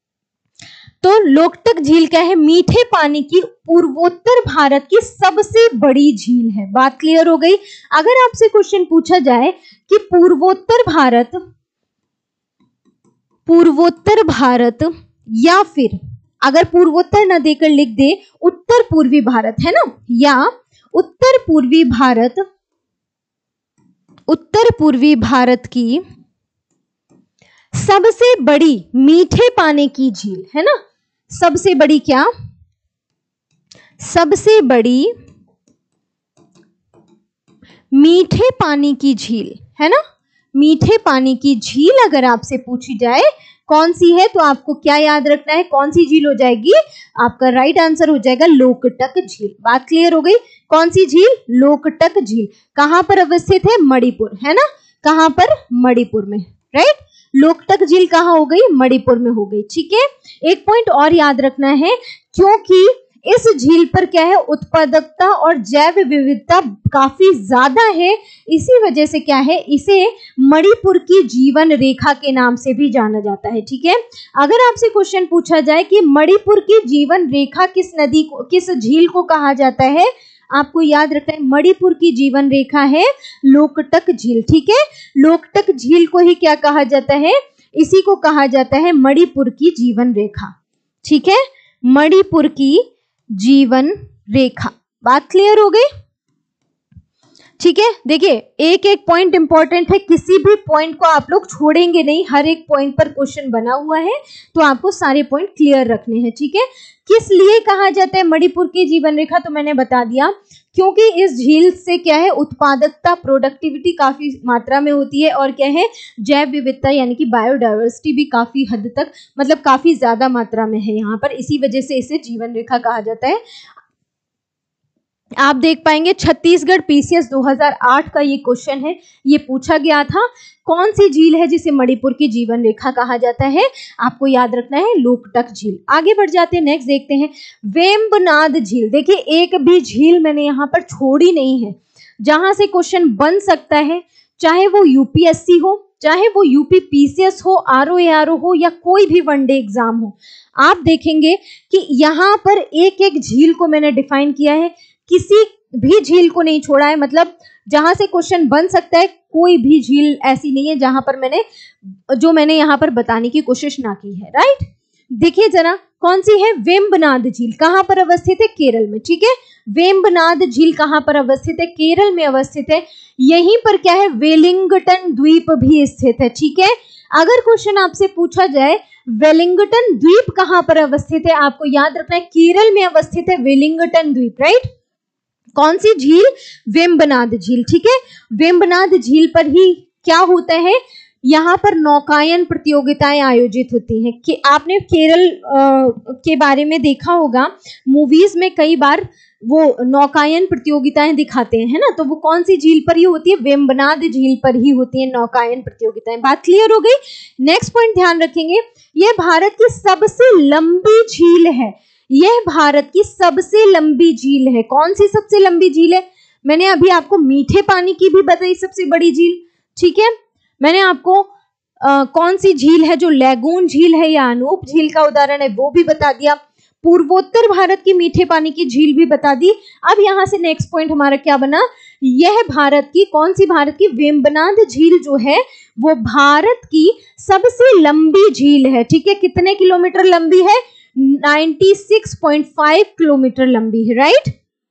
तो लोकटक झील क्या है? मीठे पानी की पूर्वोत्तर भारत की सबसे बड़ी झील है। बात क्लियर हो गई? अगर आपसे क्वेश्चन पूछा जाए कि पूर्वोत्तर भारत या फिर अगर पूर्वोत्तर न देकर लिख दे उत्तर पूर्वी भारत, है ना, या उत्तर पूर्वी भारत की सबसे बड़ी मीठे पानी की झील, है ना। सबसे बड़ी क्या? सबसे बड़ी मीठे पानी की झील, है ना। मीठे पानी की झील अगर आपसे पूछी जाए कौन सी है, तो आपको क्या याद रखना है? कौन सी झील हो जाएगी? आपका राइट आंसर हो जाएगा लोकटक झील। बात क्लियर हो गई? कौन सी झील? लोकटक झील। कहां पर अवस्थित है? मणिपुर, है ना। कहां पर? मणिपुर में। राइट, लोकटक झील कहां हो गई? मणिपुर में हो गई। ठीक है, एक पॉइंट और याद रखना है, क्योंकि इस झील पर क्या है? उत्पादकता और जैव विविधता काफी ज्यादा है, इसी वजह से क्या है? इसे मणिपुर की जीवन रेखा के नाम से भी जाना जाता है। ठीक है, अगर आपसे क्वेश्चन पूछा जाए कि मणिपुर की जीवन रेखा किस झील को कहा जाता है, आपको याद रखना है मणिपुर की जीवन रेखा है लोकटक झील। ठीक है, लोकटक झील को ही क्या कहा जाता है? इसी को कहा जाता है मणिपुर की जीवन रेखा। ठीक है, मणिपुर की जीवन रेखा। बात क्लियर हो गई? ठीक है, देखिए एक एक पॉइंट इंपॉर्टेंट है, किसी भी पॉइंट को आप लोग छोड़ेंगे नहीं, हर एक पॉइंट पर क्वेश्चन बना हुआ है, तो आपको सारे पॉइंट क्लियर रखने हैं। ठीक है, किस लिए कहा जाता है मणिपुर की जीवन रेखा, तो मैंने बता दिया, क्योंकि इस झील से क्या है, उत्पादकता, प्रोडक्टिविटी काफी मात्रा में होती है, और क्या है, जैव विविधता यानी कि बायोडाइवर्सिटी भी काफी हद तक, मतलब काफी ज्यादा मात्रा में है यहाँ पर, इसी वजह से इसे जीवन रेखा कहा जाता है। आप देख पाएंगे छत्तीसगढ़ पीसीएस 2008 का ये क्वेश्चन है, ये पूछा गया था, कौन सी झील है जिसे मणिपुर की जीवन रेखा कहा जाता है, आपको याद रखना है लोकटक झील। आगे बढ़ जाते हैं, नेक्स्ट देखते हैं वेम्बनाद झील। देखिए एक भी झील मैंने यहाँ पर छोड़ी नहीं है, जहां से क्वेश्चन बन सकता है, चाहे वो यूपीएससी हो, चाहे वो यूपी पीसीएस हो, आरओएआरओ हो, या कोई भी वनडे एग्जाम हो। आप देखेंगे कि यहाँ पर एक एक झील को मैंने डिफाइन किया है, किसी भी झील को नहीं छोड़ा है, मतलब जहां से क्वेश्चन बन सकता है, कोई भी झील ऐसी नहीं है जहां पर मैंने यहाँ पर बताने की कोशिश ना की है। राइट, देखिए जरा कौन सी है, वेम्बनाद झील कहां पर अवस्थित है, केरल में। ठीक है, वेम्बनाद झील कहां पर अवस्थित है, केरल में अवस्थित है। यहीं पर क्या है, वेलिंगटन द्वीप भी स्थित है। ठीक है, अगर क्वेश्चन आपसे पूछा जाए वेलिंगटन द्वीप कहां पर अवस्थित है, आपको याद रखना है केरल में अवस्थित है वेलिंगटन द्वीप। राइट, कौन सी झील, वेम्बनाद झील। ठीक है, वेम्बनाद झील पर ही क्या होता है, यहाँ पर नौकायन प्रतियोगिताएं आयोजित होती हैं। कि आपने केरल के बारे में देखा होगा, मूवीज में कई बार वो नौकायन प्रतियोगिताएं दिखाते हैं, है ना, तो वो कौन सी झील पर ही होती है, वेम्बनाद झील पर ही होती है नौकायन प्रतियोगिताएं। बात क्लियर हो गई। नेक्स्ट पॉइंट ध्यान रखेंगे, ये भारत की सबसे लंबी झील है, यह भारत की सबसे लंबी झील है। कौन सी सबसे लंबी झील है, मैंने अभी आपको मीठे पानी की भी बताई सबसे बड़ी झील। ठीक है, मैंने आपको कौन सी झील है जो लैगून झील है या अनूप झील का उदाहरण है वो भी बता दिया, पूर्वोत्तर भारत की मीठे पानी की झील भी बता दी। अब यहां से नेक्स्ट पॉइंट हमारा क्या बना, यह भारत की, कौन सी भारत की, वेम्बनाद झील जो है वो भारत की सबसे लंबी झील है। ठीक है, कितने किलोमीटर लंबी है, 96.5 किलोमीटर लंबी है। राइट,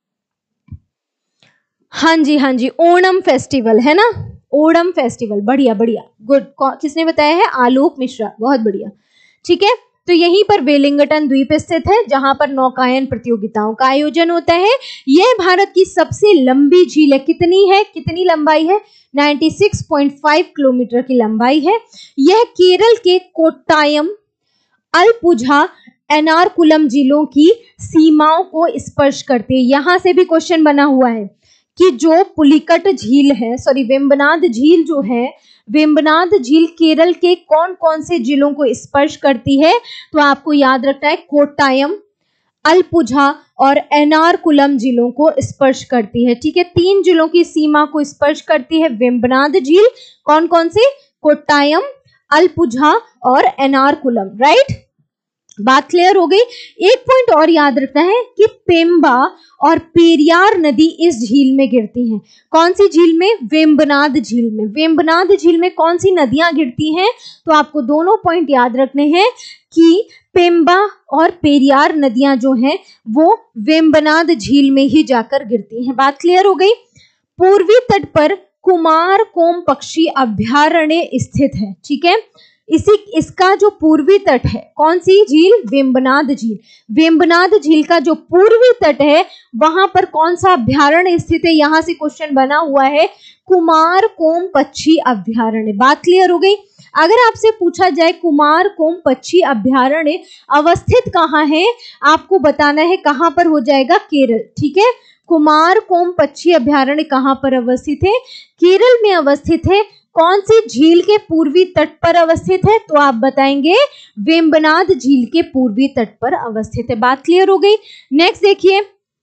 हाँ जी, ओणम फेस्टिवल है ना, ओणम फेस्टिवल, बढ़िया बढ़िया, गुड। किसने बताया है, आलोक मिश्रा, बहुत बढ़िया। ठीक है, तो यहीं पर वेलिंगटन द्वीप स्थित है, जहां पर नौकायन प्रतियोगिताओं का आयोजन होता है। यह भारत की सबसे लंबी झील है, कितनी है, कितनी लंबाई है, 96.5 किलोमीटर की लंबाई है। यह केरल के कोट्टायम, अलपुझा, एर्नाकुलम जिलों की सीमाओं को स्पर्श करती है। यहां से भी क्वेश्चन बना हुआ है कि जो पुलिकट झील है, सॉरी वेम्बनाद झील जो है, वेम्बनाद झील केरल के कौन कौन से जिलों को स्पर्श करती है, तो आपको याद रखना है कोट्टायम, अलपुझा और एर्नाकुलम जिलों को स्पर्श करती है। ठीक है, 3 जिलों की सीमा को स्पर्श करती है वेम्बनाद झील, कौन कौन से, कोट्टायम, अलपुझा और एर्नाकुलम। राइट, बात क्लियर हो गई। एक पॉइंट और याद रखना है कि पेम्बा और पेरियार नदी इस झील में गिरती हैं। कौन सी झील में, वेम्बनाद झील में। वेम्बनाद झील में कौन सी नदियां गिरती हैं, तो आपको दोनों पॉइंट याद रखने हैं कि पेम्बा और पेरियार नदियां जो हैं वो वेम्बनाद झील में ही जाकर गिरती हैं। बात क्लियर हो गई। पूर्वी तट पर कुमारकोम पक्षी अभ्यारण्य स्थित है। ठीक है, इसका जो पूर्वी तट है, कौन सी झील, वेम्बनाद झील। वेम्बनाद झील का जो पूर्वी तट है वहां पर कौन सा अभ्यारण्य स्थित है, यहां से क्वेश्चन बना हुआ है, कुमारकोम पक्षी अभ्यारण्य। बात क्लियर हो गई। अगर आपसे पूछा जाए कुमारकोम पक्षी अभ्यारण्य अवस्थित कहाँ है, आपको बताना है कहां पर हो जाएगा, केरल। ठीक है, कुमारकोम पक्षी अभ्यारण्य कहां पर अवस्थित है, केरल में अवस्थित है। कौन सी झील के पूर्वी तट पर अवस्थित है, तो आप बताएंगे वेम्बनाद झील के पूर्वी तट पर अवस्थित है। बात क्लियर हो गई। नेक्स्ट देखिए,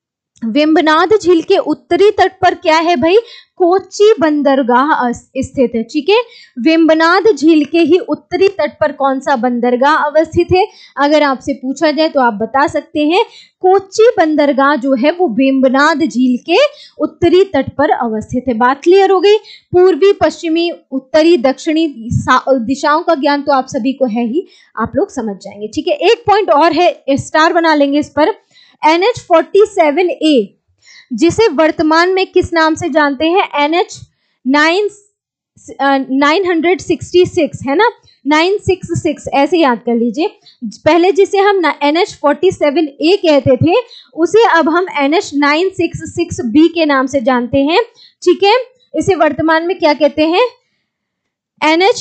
वेम्बनाद झील के उत्तरी तट पर क्या है भाई, कोच्चि बंदरगाह स्थित है। ठीक है, वेम्बनाद झील के ही उत्तरी तट पर कौन सा बंदरगाह अवस्थित है, अगर आपसे पूछा जाए तो आप बता सकते हैं कोच्चि बंदरगाह जो है वो वेम्बनाद झील के उत्तरी तट पर अवस्थित है। बात क्लियर हो गई। पूर्वी, पश्चिमी, उत्तरी, दक्षिणी दिशाओं का ज्ञान तो आप सभी को है ही, आप लोग समझ जाएंगे। ठीक है, एक पॉइंट और है, स्टार बना लेंगे इस पर, NH47A जिसे वर्तमान में किस नाम से जानते हैं? NH 966 है ना, 966 ऐसे याद कर लीजिए। पहले जिसे हम NH47A कहते थे उसे अब हम NH 966B के नाम से जानते हैं, ठीक है। इसे वर्तमान में क्या कहते हैं? NH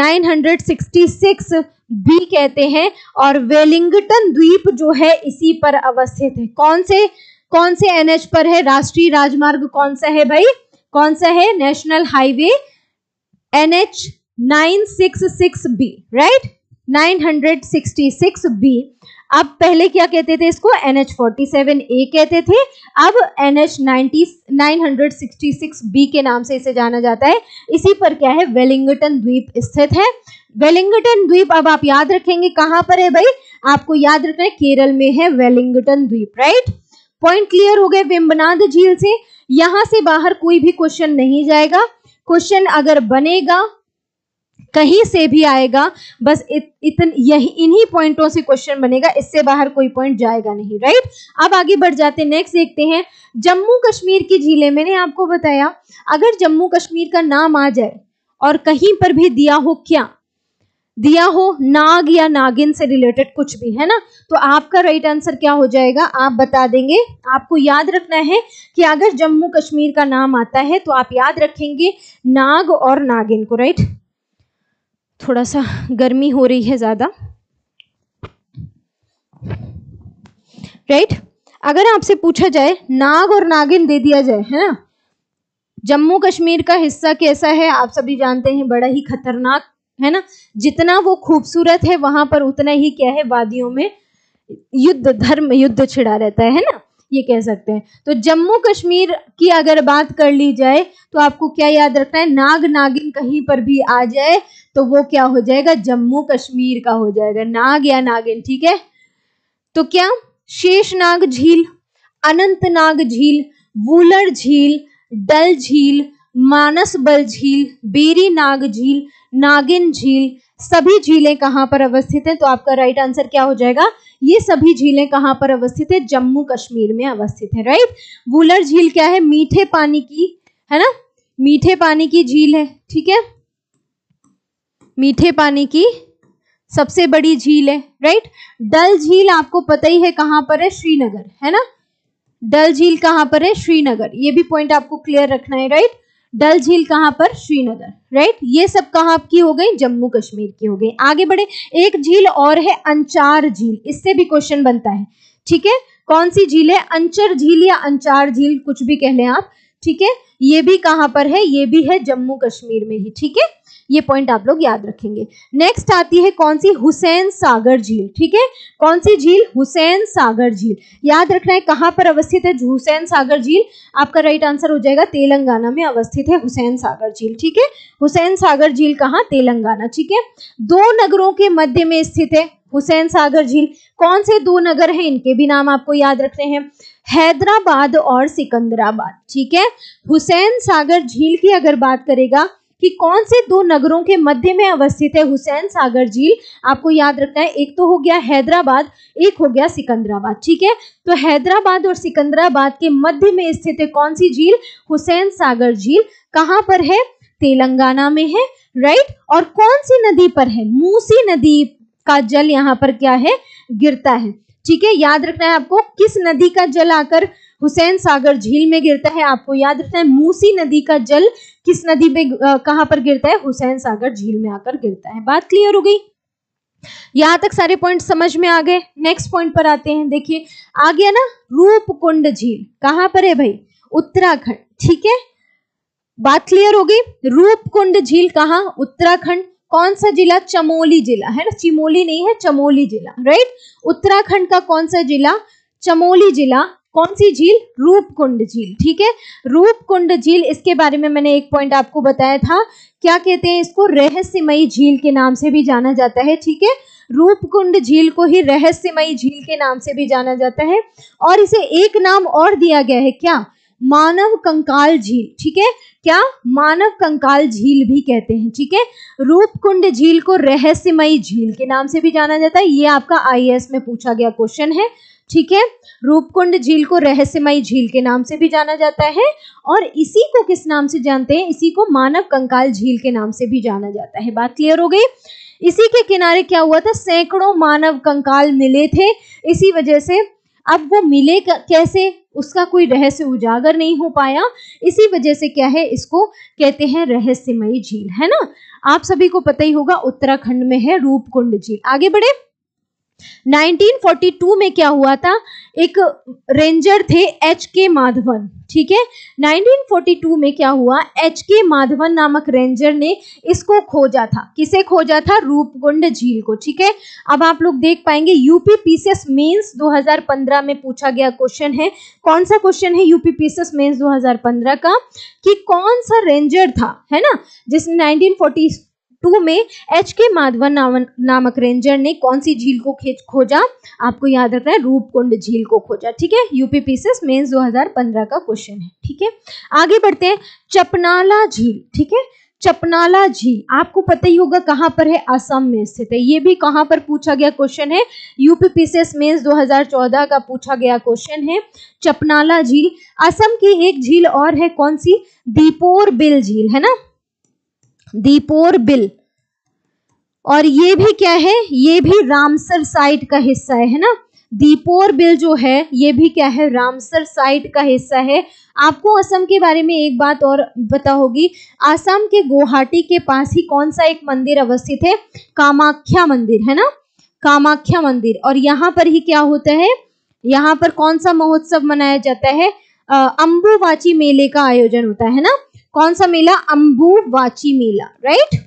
966B कहते हैं। और वेलिंगटन द्वीप जो है इसी पर अवस्थित है। कौन से NH पर है? राष्ट्रीय राजमार्ग कौन सा है भाई? कौन सा है? National highway NH 966B, right, 966B। अब पहले क्या कहते थे इसको? NH47A कहते थे, अब NH 966B के नाम से इसे जाना जाता है। इसी पर क्या है? वेलिंगटन द्वीप स्थित है। वेलिंगटन द्वीप अब आप याद रखेंगे कहां पर है भाई? आपको याद रखना है केरल में है वेलिंगटन द्वीप, राइट। पॉइंट क्लियर हो गए वेम्बनाड झील से। यहां से बाहर कोई भी क्वेश्चन नहीं जाएगा। क्वेश्चन अगर बनेगा कहीं से भी आएगा, बस इन्हीं पॉइंटों से क्वेश्चन बनेगा, इससे बाहर कोई पॉइंट जाएगा नहीं, राइट। अब आगे बढ़ जाते हैं, नेक्स्ट देखते हैं जम्मू कश्मीर की झीलें। मैंने आपको बताया अगर जम्मू कश्मीर का नाम आ जाए और कहीं पर भी दिया हो, क्या दिया हो? नाग या नागिन से रिलेटेड कुछ भी, है ना, तो आपका राइट आंसर क्या हो जाएगा? आप बता देंगे। आपको याद रखना है कि अगर जम्मू कश्मीर का नाम आता है तो आप याद रखेंगे नाग और नागिन को, राइट। थोड़ा सा गर्मी हो रही है ज्यादा, राइट। अगर आपसे पूछा जाए नाग और नागिन दे दिया जाए, है ना, जम्मू कश्मीर का हिस्सा कैसा है आप सभी जानते हैं, बड़ा ही खतरनाक, है ना। जितना वो खूबसूरत है वहां पर उतना ही क्या है? वादियों में धर्म युद्ध छिड़ा रहता है ना, ये कह सकते हैं। तो जम्मू कश्मीर की अगर बात कर ली जाए तो आपको क्या याद रखना है? नाग नागिन कहीं पर भी आ जाए तो वो क्या हो जाएगा? जम्मू कश्मीर का हो जाएगा, नाग या नागिन, ठीक है। तो क्या? शेषनाग झील, अनंतनाग झील, वुलर झील, डल झील, मानसबल झील, बेरी नाग झील, नागिन झील, सभी झीलें कहां पर अवस्थित हैं? तो आपका राइट आंसर क्या हो जाएगा? ये सभी झीलें कहां पर अवस्थित है? जम्मू कश्मीर में अवस्थित है, राइट। वुलर झील क्या है? मीठे पानी की, है ना, मीठे पानी की झील है, ठीक है, मीठे पानी की सबसे बड़ी झील है, राइट। डल झील आपको पता ही है कहां पर है? श्रीनगर, है ना। डल झील कहां पर है? श्रीनगर। ये भी पॉइंट आपको क्लियर रखना है, राइट। डल झील कहां पर? श्रीनगर, राइट। ये सब कहां की हो गई? जम्मू कश्मीर की हो गई। आगे बढ़े, एक झील और है अंचार झील, इससे भी क्वेश्चन बनता है, ठीक है। कौन सी झील है? अंचर झील या अंचार झील, कुछ भी कह लें आप, ठीक है। ये भी कहां पर है? ये भी है जम्मू कश्मीर में ही, ठीक है। ये पॉइंट आप लोग याद रखेंगे। नेक्स्ट आती है कौन सी? हुसैन सागर झील, ठीक है। कौन सी झील? हुसैन सागर झील। याद रखना है कहां पर अवस्थित है हुसैन सागर झील? आपका राइट आंसर हो जाएगा तेलंगाना में अवस्थित है हुसैन सागर झील, ठीक है। हुसैन सागर झील कहां? तेलंगाना, ठीक है। दो नगरों के मध्य में स्थित है हुसैन सागर झील। कौन से दो नगर हैं? इनके भी नाम आपको याद रखने हैं, हैदराबाद और सिकंदराबाद, ठीक है। हुसैन सागर झील की अगर बात करेगा कि कौन से दो नगरों के मध्य में अवस्थित है हुसैन सागर झील, आपको याद रखना है, एक तो हो गया हैदराबाद, एक हो गया सिकंदराबाद, ठीक है। तो हैदराबाद और सिकंदराबाद के मध्य में स्थित है कौन सी झील? हुसैन सागर झील। कहां पर है? तेलंगाना में है, राइट। और कौन सी नदी पर है? मूसी नदी का जल यहाँ पर क्या है? गिरता है, ठीक है। याद रखना है आपको किस नदी का जल आकर हुसैन सागर झील में गिरता है? आपको याद रखना है मूसी नदी का जल किस नदी में कहां पर गिरता है? हुसैन सागर झील में आकर गिरता है। बात क्लियर हो गई? यहां तक सारे पॉइंट समझ में आ गए। नेक्स्ट पॉइंट पर आते हैं, देखिए आ गया ना, रूपकुंड झील कहां पर है भाई? उत्तराखंड, ठीक है। बात क्लियर हो गई? रूपकुंड झील कहां? उत्तराखंड। कौन सा जिला? चमोली जिला, है ना, चिमोली नहीं है, चमोली जिला, राइट। उत्तराखंड का कौन सा जिला? चमोली जिला। कौन सी झील? रूपकुंड झील, ठीक है। रूपकुंड झील, इसके बारे में मैंने एक पॉइंट आपको बताया था, क्या कहते हैं इसको? रहस्यमयी झील के नाम से भी जाना जाता है, ठीक है। रूपकुंड झील को ही रहस्यमयी झील के नाम से भी जाना जाता है। और इसे एक नाम और दिया गया है, क्या? मानव कंकाल झील, ठीक है। क्या? मानव कंकाल झील भी कहते हैं, ठीक है। रूपकुंड झील को रहस्यमयी झील के नाम से भी जाना जाता है। ये आपका IAS में पूछा गया क्वेश्चन है, ठीक है। रूपकुंड झील को रहस्यमयी झील के नाम से भी जाना जाता है और इसी को किस नाम से जानते हैं, इसी को मानव कंकाल झील के नाम से भी जाना जाता है। बात क्लियर हो गई। इसी के किनारे क्या हुआ था, सैकड़ों मानव कंकाल मिले थे, इसी वजह से अब वो मिले कैसे, उसका कोई रहस्य उजागर नहीं हो पाया, इसी वजह से क्या है, इसको कहते हैं रहस्यमयी झील, है ना। आप सभी को पता ही होगा उत्तराखंड में है रूपकुंड झील। आगे बढ़े। 1942 में क्या हुआ था, एक रेंजर थे H.K. माधवन, ठीक है। 1942 में क्या हुआ, H.K. माधवन नामक रेंजर ने इसको खोजा था। किसे खोजा था, रूपकुंड झील को, ठीक है। अब आप लोग देख पाएंगे यूपी पीसीएस मेंस 2015 में पूछा गया क्वेश्चन है। कौन सा क्वेश्चन है यूपी पीसीएस मेंस 2015 का, कि कौन सा रेंजर था, है ना, जिसने 1942 में H.K. माधवन नामक रेंजर ने कौन सी झील को खोजा, आपको याद रखना है रूपकुंड झील को खोजा, ठीक है। यूपी पीसीएस मेंस 2015 का क्वेश्चन है, ठीक है। आगे बढ़ते हैं। चपनाला झील, ठीक है। चपनाला झील आपको पता ही होगा कहां पर है, असम में स्थित है। ये भी कहां पर पूछा गया क्वेश्चन है, यूपी पीसीएस मेंस 2014 का पूछा गया क्वेश्चन है। चपनाला झील असम की एक झील और है, कौन सी, दीपोर बिल झील, है ना, दीपोर बिल। और ये भी क्या है, ये भी रामसर साइट का हिस्सा है ना। दीपोर बिल जो है ये भी क्या है, रामसर साइट का हिस्सा है। आपको असम के बारे में एक बात और पता होगी, असम के गुवाहाटी के पास ही कौन सा एक मंदिर अवस्थित है, कामाख्या मंदिर, है ना, कामाख्या मंदिर। और यहाँ पर ही क्या होता है, यहाँ पर कौन सा महोत्सव मनाया जाता है, अंबुवाची मेले का आयोजन होता है ना। कौन सा मेला, अंबुवाची मेला, राइट।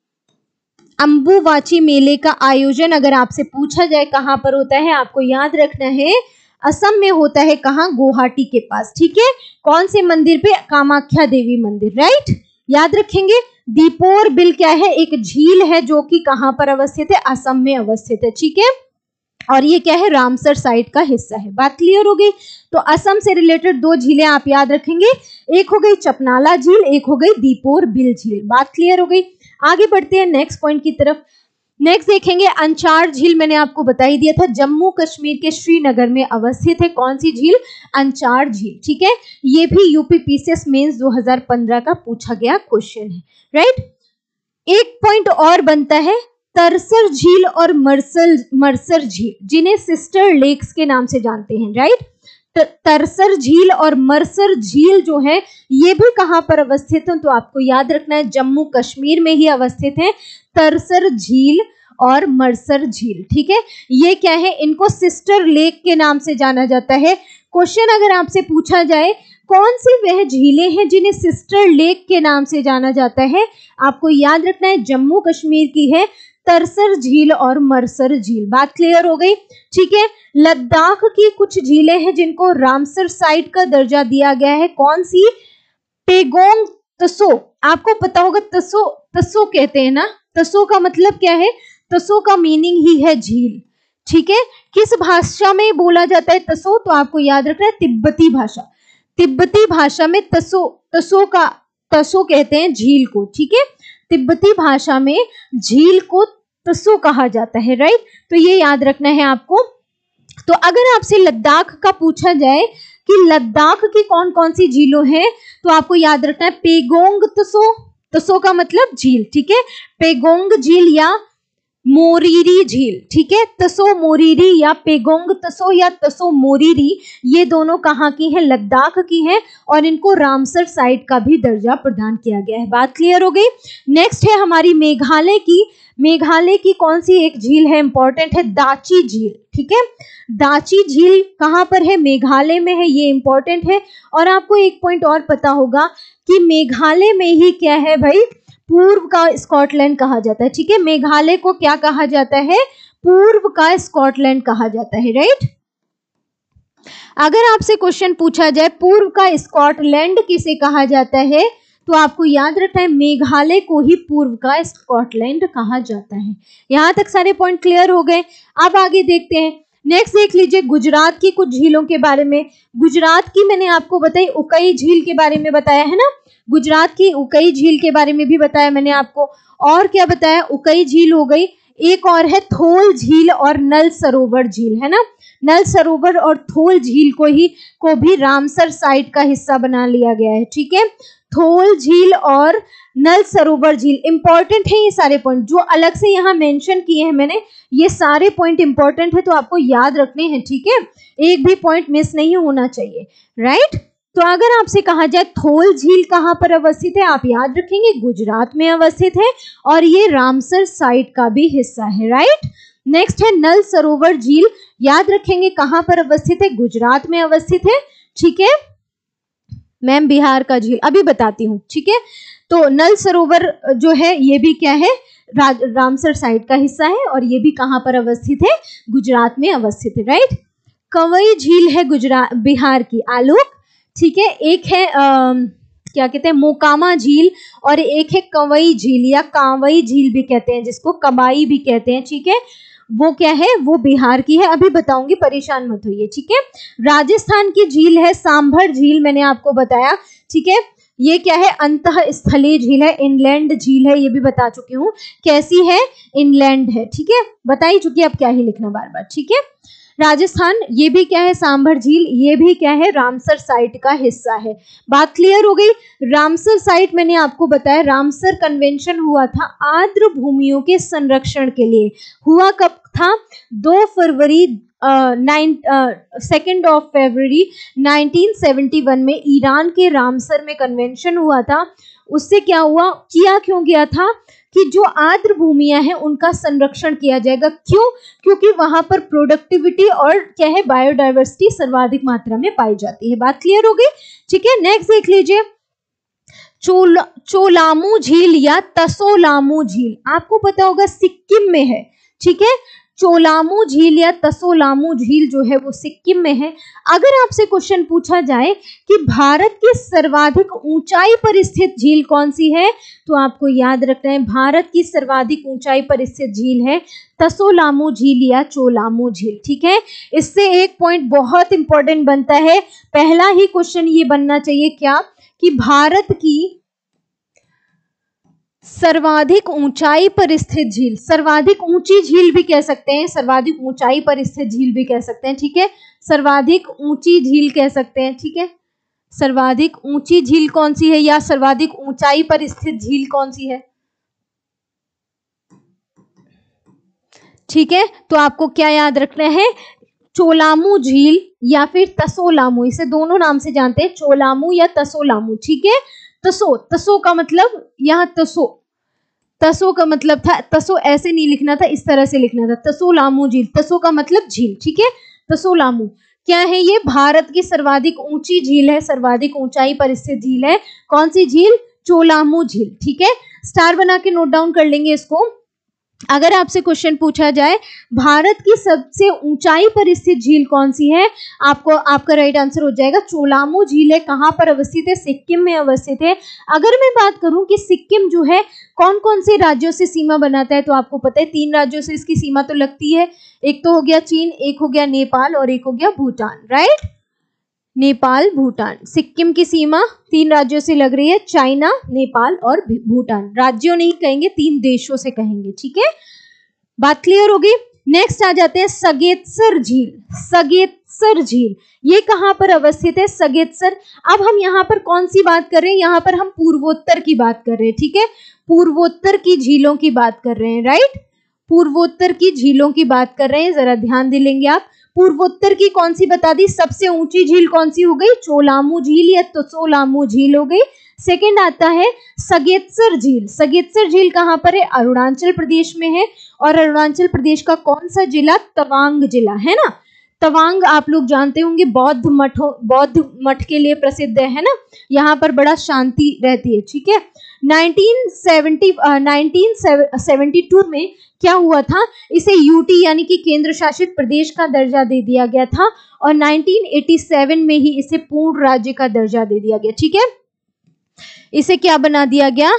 अंबुवाची मेले का आयोजन अगर आपसे पूछा जाए कहां पर होता है, आपको याद रखना है असम में होता है। कहां, गुवाहाटी के पास, ठीक है। कौन से मंदिर पे, कामाख्या देवी मंदिर, राइट, याद रखेंगे। दीपोर बिल क्या है, एक झील है जो कि कहां पर अवस्थित है, असम में अवस्थित है, ठीक है। और ये क्या है, रामसर साइट का हिस्सा है। बात क्लियर हो गई। तो असम से रिलेटेड दो झीलें आप याद रखेंगे, एक हो गई चपनाला झील, एक हो गई दीपोर बिल झील। बात क्लियर हो गई। आगे बढ़ते हैं नेक्स्ट पॉइंट की तरफ। नेक्स्ट देखेंगे अंचार झील, मैंने आपको बता ही दिया था, जम्मू कश्मीर के श्रीनगर में अवस्थित है। कौन सी झील, अंचार झील, ठीक है। ये भी यूपी पीसीएस मेंस 2015 का पूछा गया क्वेश्चन है, राइट। एक पॉइंट और बनता है, तरसर झील और मरसर झील, जिन्हें सिस्टर लेक्स के नाम से जानते हैं, राइट। तरसर झील और मरसर झील जो है ये भी कहां पर अवस्थित है, तो आपको याद रखना है जम्मू कश्मीर में ही अवस्थित है तरसर झील और मरसर झील, ठीक है। ये क्या है, इनको सिस्टर लेक के नाम से जाना जाता है। क्वेश्चन अगर आपसे पूछा जाए कौन सी वह झीलें हैं जिन्हें सिस्टर लेक के नाम से जाना जाता है, आपको याद रखना है जम्मू कश्मीर की है तरसर झील और मरसर झील। बात क्लियर हो गई, ठीक है। लद्दाख की कुछ झीलें हैं जिनको रामसर साइट का दर्जा दिया गया है। कौन सी, पेगोंग तसो, आपको पता होगा तसो, तसो कहते हैं ना, तसो का मतलब क्या है, तसो का मीनिंग ही है झील, ठीक है। किस भाषा में बोला जाता है तसो, तो आपको याद रखना है तिब्बती भाषा। तिब्बती भाषा में तसो कहते हैं झील को, ठीक है। तिब्बती भाषा में झील को तसो कहा जाता है, राइट। तो ये याद रखना है आपको। तो अगर आपसे लद्दाख का पूछा जाए कि लद्दाख की कौन कौन सी झीलों हैं, तो आपको याद रखना है पेगोंग तसो, तसो का मतलब झील, ठीक है। पेगोंग झील या मोरीरी झील, ठीक है। तसो मोरीरी या पेगोंग तसो या तसो मोरीरी, ये दोनों कहाँ की हैं, लद्दाख की हैं, और इनको रामसर साइट का भी दर्जा प्रदान किया गया है। बात क्लियर हो गई। नेक्स्ट है हमारी मेघालय की। मेघालय की कौन सी एक झील है, इंपॉर्टेंट है, दाची झील, ठीक है। दाची झील कहाँ पर है, मेघालय में है, ये इंपॉर्टेंट है। और आपको एक पॉइंट और पता होगा कि मेघालय में ही क्या है भाई, पूर्व का स्कॉटलैंड कहा जाता है, ठीक है। मेघालय को क्या कहा जाता है, पूर्व का स्कॉटलैंड कहा जाता है, राइट। अगर आपसे क्वेश्चन पूछा जाए पूर्व का स्कॉटलैंड किसे कहा जाता है, तो आपको याद रखना है मेघालय को ही पूर्व का स्कॉटलैंड कहा जाता है। यहां तक सारे पॉइंट क्लियर हो गए। अब आगे देखते हैं। नेक्स्ट देख लीजिए गुजरात की कुछ झीलों के बारे में। गुजरात की मैंने आपको बताई, उकई झील के बारे में बताया है ना, गुजरात की उकई झील के बारे में भी बताया मैंने आपको। और क्या बताया, उकई झील हो गई, एक और है थोल झील और नल सरोवर झील, है ना। नल सरोवर और थोल झील को भी रामसर साइट का हिस्सा बना लिया गया है। ठीक है, थोल झील और नल सरोवर झील इंपॉर्टेंट है। ये सारे पॉइंट जो अलग से यहाँ मेंशन किए हैं मैंने, ये सारे पॉइंट इंपॉर्टेंट है, तो आपको याद रखने हैं। ठीक है, एक भी पॉइंट मिस नहीं होना चाहिए, राइट। तो अगर आपसे कहा जाए थोल झील कहाँ पर अवस्थित है, आप याद रखेंगे गुजरात में अवस्थित है, और ये रामसर साइट का भी हिस्सा है, राइट। नेक्स्ट है नल सरोवर झील, याद रखेंगे कहाँ पर अवस्थित है, गुजरात में अवस्थित है। ठीक है मैम, बिहार का झील अभी बताती हूँ। ठीक है, तो नल सरोवर जो है ये भी क्या है, रामसर साइट का हिस्सा है, और ये भी कहाँ पर अवस्थित है, गुजरात में अवस्थित है, राइट। कंवई झील है गुजरात बिहार की, आलोक। ठीक है, एक है क्या कहते हैं, मोकामा झील, और एक है कंवई झील या कांवई झील भी कहते हैं, जिसको कबाई भी कहते हैं। ठीक है, वो क्या है, वो बिहार की है, अभी बताऊंगी, परेशान मत होइए। ठीक है, राजस्थान की झील है सांभर झील, मैंने आपको बताया। ठीक है, ये क्या है, अंतः स्थलीय झील है, इनलैंड झील है, ये भी बता चुकी हूँ कैसी है, इनलैंड है। ठीक है, बता ही चुकी, अब क्या ही लिखना बार बार। ठीक है, राजस्थान ये भी क्या है, सांभर झील, ये भी क्या है, रामसर साइट का हिस्सा है। बात क्लियर हो गई। रामसर साइट मैंने आपको बताया, रामसर कन्वेंशन हुआ था आर्द्र भूमियों के संरक्षण के लिए। हुआ कब था, 2 फरवरी 2 फरवरी 1971 में ईरान के रामसर में कन्वेंशन हुआ था। उससे क्या हुआ, किया क्यों गया था कि जो आर्द्र भूमियां हैं उनका संरक्षण किया जाएगा। क्यों, क्योंकि वहां पर प्रोडक्टिविटी और क्या है, बायोडायवर्सिटी सर्वाधिक मात्रा में पाई जाती है। बात क्लियर हो गई। ठीक है, नेक्स्ट देख लीजिए, चोलामू झील या तसोलामू झील, आपको पता होगा सिक्किम में है। ठीक है, चोलामू झील या तसोलामू झील जो है वो सिक्किम में है। अगर आपसे क्वेश्चन पूछा जाए कि भारत की सर्वाधिक ऊंचाई पर स्थित झील कौन सी है, तो आपको याद रखना है भारत की सर्वाधिक ऊंचाई पर स्थित झील है तसोलामू झील या चोलामू झील। ठीक है, इससे एक पॉइंट बहुत इंपॉर्टेंट बनता है, पहला ही क्वेश्चन ये बनना चाहिए क्या, कि भारत की सर्वाधिक ऊंचाई पर स्थित झील, सर्वाधिक ऊंची झील भी कह सकते हैं, सर्वाधिक ऊंचाई पर स्थित झील भी कह सकते हैं। ठीक है, सर्वाधिक ऊंची झील कह सकते हैं। ठीक है, सर्वाधिक ऊंची झील कौन सी है या सर्वाधिक ऊंचाई पर स्थित झील कौन सी है। ठीक है, तो आपको क्या याद रखना है, चोलामू झील या फिर तसोलामू, इसे दोनों नाम से जानते हैं, चोलामू या तसोलामू। ठीक है, तसो का मतलब, यहाँ तसो का मतलब था, तसो ऐसे नहीं लिखना था, इस तरह से लिखना था, तसोलामू झील, तसो का मतलब झील। ठीक है, तसोलामू क्या है, ये भारत की सर्वाधिक ऊंची झील है, सर्वाधिक ऊंचाई पर स्थित झील है। कौन सी झील, चोलामू झील। ठीक है, स्टार बना के नोट डाउन कर लेंगे इसको। अगर आपसे क्वेश्चन पूछा जाए भारत की सबसे ऊंचाई पर स्थित झील कौन सी है, आपका राइट आंसर हो जाएगा चोलामू झील है। कहां पर अवस्थित है, सिक्किम में अवस्थित है। अगर मैं बात करूं कि सिक्किम जो है कौन कौन से राज्यों से सीमा बनाता है, तो आपको पता है 3 राज्यों से इसकी सीमा तो लगती है, एक तो हो गया चीन, एक हो गया नेपाल और एक हो गया भूटान, राइट। नेपाल भूटान, सिक्किम की सीमा 3 राज्यों से लग रही है, चाइना, नेपाल और भूटान। राज्यों नहीं कहेंगे, 3 देशों से कहेंगे। ठीक है, बात क्लियर होगी। नेक्स्ट आ जाते हैं सगेतसर झील। सगेतसर झील ये कहां पर अवस्थित है, सगेतसर। अब हम यहाँ पर कौन सी बात कर रहे हैं, यहाँ पर हम पूर्वोत्तर की बात कर रहे हैं। ठीक है, पूर्वोत्तर की झीलों की बात कर रहे हैं, राइट, पूर्वोत्तर की झीलों की बात कर रहे हैं, जरा ध्यान दे लेंगे आप। पूर्वोत्तर की कौन सी बता दी, सबसे ऊंची झील कौन सी हो गई, चोलामू झील या तसोलामू झील हो गई। सेकंड आता है सगेतसर झील। सगेतसर झील कहां पर है, अरुणाचल प्रदेश में है, और अरुणाचल प्रदेश का कौन सा जिला, तवांग जिला है ना। तवांग आप लोग जानते होंगे बौद्ध मठ के लिए प्रसिद्ध है ना, यहाँ पर बड़ा शांति रहती है। ठीक है, 1972 में क्या हुआ था, इसे यूटी यानी कि केंद्र शासित प्रदेश का दर्जा दे दिया गया था, और 1987 में ही इसे पूर्ण राज्य का दर्जा दे दिया गया। ठीक है, इसे क्या बना दिया गया,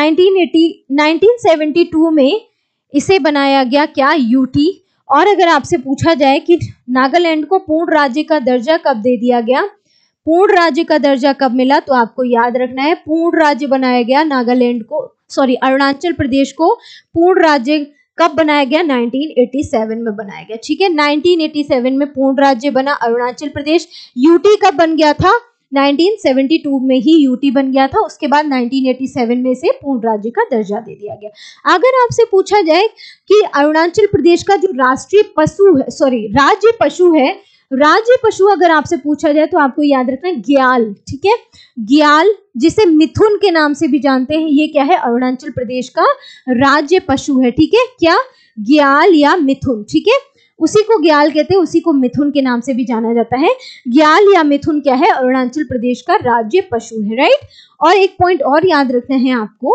1972 में इसे बनाया गया क्या, यूटी। और अगर आपसे पूछा जाए कि नागालैंड को पूर्ण राज्य का दर्जा कब दे दिया गया, पूर्ण राज्य का दर्जा कब मिला, तो आपको याद रखना है पूर्ण राज्य बनाया गया नागालैंड को, सॉरी अरुणाचल प्रदेश को पूर्ण राज्य कब बनाया गया? 1987 में बनाया गया। ठीक है, 1987 में पूर्ण राज्य बना अरुणाचल प्रदेश। यूटी कब बन गया था? 1972 में ही यूटी बन गया था। उसके बाद 1987 में इसे पूर्ण राज्य का दर्जा दे दिया गया। अगर आपसे पूछा जाए कि अरुणाचल प्रदेश का जो राष्ट्रीय पशु है, सॉरी राज्य पशु है, राज्य पशु अगर आपसे पूछा जाए तो आपको याद रखना है ग्याल। ठीक है, ग्याल जिसे मिथुन के नाम से भी जानते हैं, ये क्या है? अरुणाचल प्रदेश का राज्य पशु है। ठीक है, क्या? ग्याल या मिथुन। ठीक है, उसी को ग्याल कहते हैं, उसी को मिथुन के नाम से भी जाना जाता है। ग्याल या मिथुन क्या है? अरुणाचल प्रदेश का राज्य पशु है। राइट, और एक पॉइंट और याद रखना है आपको,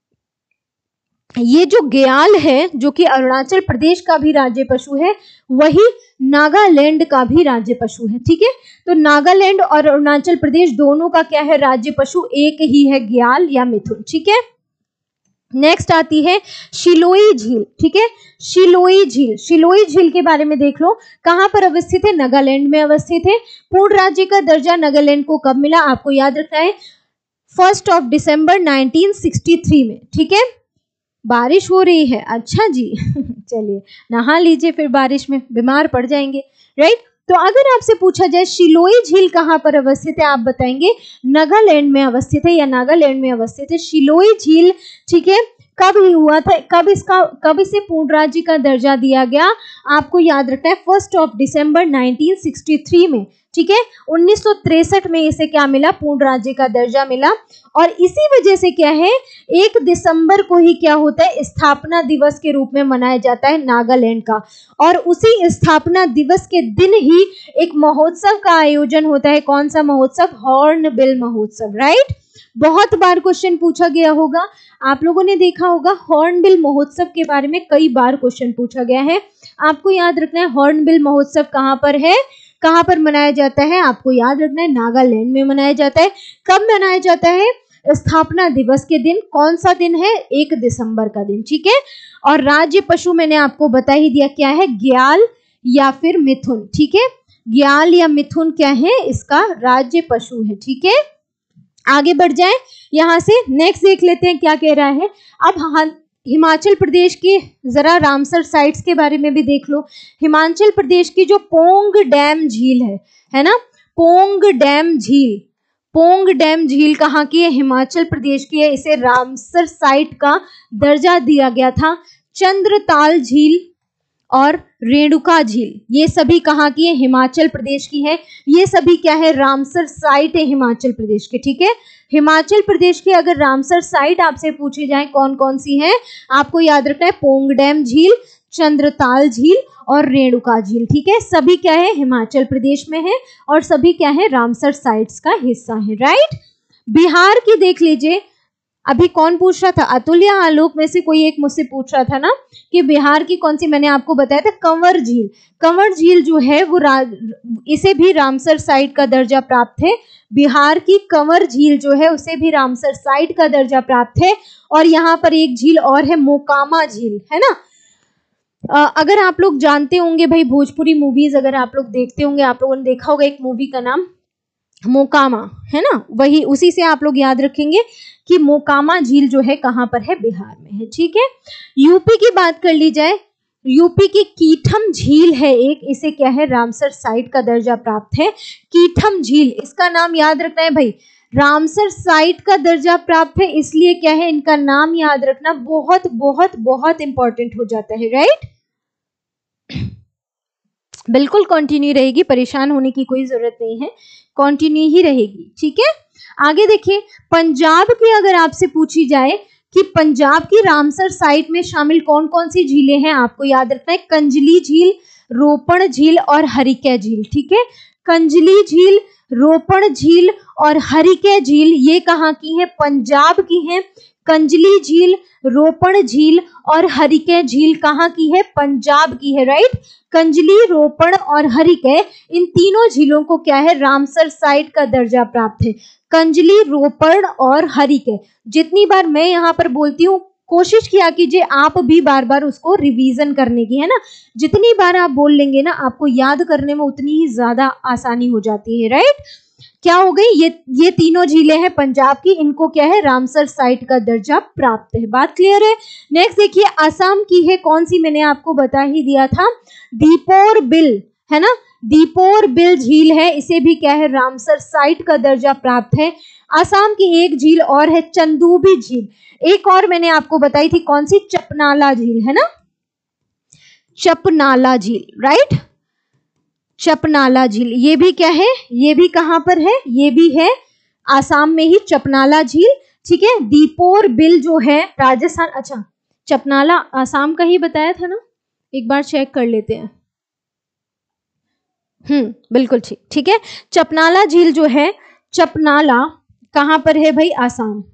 ये जो ग्याल है जो कि अरुणाचल प्रदेश का भी राज्य पशु है, वही नागालैंड का भी राज्य पशु है। ठीक है, तो नागालैंड और अरुणाचल प्रदेश दोनों का क्या है? राज्य पशु एक ही है, ग्याल या मिथुन। ठीक है, नेक्स्ट आती है शिलोई झील। ठीक है, शिलोई झील, शिलोई झील के बारे में देख लो, कहां पर अवस्थित है? नागालैंड में अवस्थित है। पूर्ण राज्य का दर्जा नागालैंड को कब मिला? आपको याद रखना है 1 दिसंबर 1963 में। ठीक है, बारिश हो रही है, अच्छा जी चलिए नहा लीजिए, फिर बारिश में बीमार पड़ जाएंगे। राइट, तो अगर आपसे पूछा जाए शिलोई झील कहां पर अवस्थित है, आप बताएंगे नागालैंड में अवस्थित है या नागालैंड में अवस्थित है शिलोई झील। ठीक है, कब हुआ था, कब इसे पूर्ण राज्य का दर्जा दिया गया? आपको याद रखना है 1 दिसंबर 1963 में। ठीक है, 1963 में इसे क्या मिला? पूर्ण राज्य का दर्जा मिला। और इसी वजह से क्या है, 1 दिसंबर को ही क्या होता है? स्थापना दिवस के रूप में मनाया जाता है नागालैंड का। और उसी स्थापना दिवस के दिन ही एक महोत्सव का आयोजन होता है। कौन सा महोत्सव? हॉर्नबिल महोत्सव। राइट, बहुत बार क्वेश्चन पूछा गया होगा, आप लोगों ने देखा होगा हॉर्नबिल महोत्सव के बारे में कई बार क्वेश्चन पूछा गया है। आपको याद रखना है हॉर्नबिल महोत्सव कहां पर है, कहां पर मनाया जाता है? आपको याद रखना है नागालैंड में मनाया जाता है। कब मनाया जाता है? स्थापना दिवस के दिन। कौन सा दिन है? 1 दिसंबर का दिन। ठीक है, और राज्य पशु मैंने आपको बता ही दिया क्या है, ग्याल या फिर मिथुन। ठीक है, ग्याल या मिथुन क्या है? इसका राज्य पशु है। ठीक है, आगे बढ़ जाए, यहां से नेक्स्ट देख लेते हैं क्या कह रहा है। अब हिमाचल प्रदेश की जरा रामसर साइट्स के बारे में भी देख लो। हिमाचल प्रदेश की जो पोंग डैम झील है ना, पोंग डैम झील, पोंग डैम झील कहाँ की है? हिमाचल प्रदेश की है। इसे रामसर साइट का दर्जा दिया गया था। चंद्रताल झील और रेणुका झील, ये सभी कहाँ की है? हिमाचल प्रदेश की है। ये सभी क्या है? रामसर साइट है हिमाचल प्रदेश के। ठीक है, हिमाचल प्रदेश की अगर रामसर साइट आपसे पूछी जाए कौन कौन सी है, आपको याद रखना है पोंग डैम झील, चंद्रताल झील और रेणुका झील। ठीक है, सभी क्या है? हिमाचल प्रदेश में है और सभी क्या है? रामसर साइट्स का हिस्सा है। राइट, बिहार की देख लीजिए, अभी कौन पूछ रहा था? अतुल या आलोक में से कोई एक मुझसे पूछ रहा था ना कि बिहार की कौन सी, मैंने आपको बताया था कंवर झील। कंवर झील जो है वो इसे भी रामसर साइट का दर्जा प्राप्त है। बिहार की कंवर झील जो है उसे भी रामसर साइट का दर्जा प्राप्त है। और यहाँ पर एक झील और है, मोकामा झील, है ना। अगर आप लोग जानते होंगे भाई, भोजपुरी मूवीज अगर आप लोग देखते होंगे, आप लोगों ने देखा होगा एक मूवी का नाम मोकामा, है ना, वही उसी से आप लोग याद रखेंगे कि मोकामा झील जो है कहां पर है? बिहार में है। ठीक है, यूपी की बात कर ली जाए, यूपी की कीठम झील है एक, इसे क्या है? रामसर साइट का दर्जा प्राप्त है। कीठम झील, इसका नाम याद रखना है भाई, रामसर साइट का दर्जा प्राप्त है, इसलिए क्या है? इनका नाम याद रखना बहुत बहुत बहुत इंपॉर्टेंट हो जाता है। राइट, बिल्कुल कंटिन्यू रहेगी, परेशान होने की कोई जरूरत नहीं है, कंटिन्यू ही रहेगी। ठीक है, आगे देखिए, पंजाब की अगर आपसे पूछी जाए कि पंजाब की रामसर साइट में शामिल कौन कौन सी झीलें हैं, आपको याद रखना है कंजली झील, रोपण झील और हरिकै झील। ठीक है, कंजली झील, रोपण झील और हरिकै झील ये कहाँ की है? पंजाब की है। कंजली झील, रोपण झील और हरिकै झील कहाँ की है? पंजाब की है। राइट, कंजली, रोपण और हरिकै, इन तीनों झीलों को क्या है? रामसर साइट का दर्जा प्राप्त है। कंजली, रोपण और हरिकै, जितनी बार मैं यहाँ पर बोलती हूँ कोशिश किया कीजिए आप भी बार बार उसको रिवीजन करने की, है ना। जितनी बार आप बोल लेंगे ना, आपको याद करने में उतनी ही ज्यादा आसानी हो जाती है। राइट, क्या हो गई, ये तीनों झीलें हैं पंजाब की, इनको क्या है, रामसर साइट का दर्जा प्राप्त है। बात क्लियर है। नेक्स्ट देखिए असम की है, कौन सी, मैंने आपको बता ही दिया था, दीपोर बिल है ना, दीपोर बिल झील है, इसे भी क्या है, रामसर साइट का दर्जा प्राप्त है। असम की एक झील और है चंदूबी झील, एक और मैंने आपको बताई थी, कौन सी, चपनाला झील है ना, चपनाला झील, राइट, चपनाला झील, ये भी क्या है, ये भी कहां पर है, ये भी है आसाम में ही, चपनाला झील, ठीक है। दीपोर बिल जो है राजस्थान, अच्छा चपनाला आसाम का ही बताया था ना, एक बार चेक कर लेते हैं। बिल्कुल ठीक, ठीक है। चपनाला झील जो है, चपनाला कहां पर है भाई, आसाम,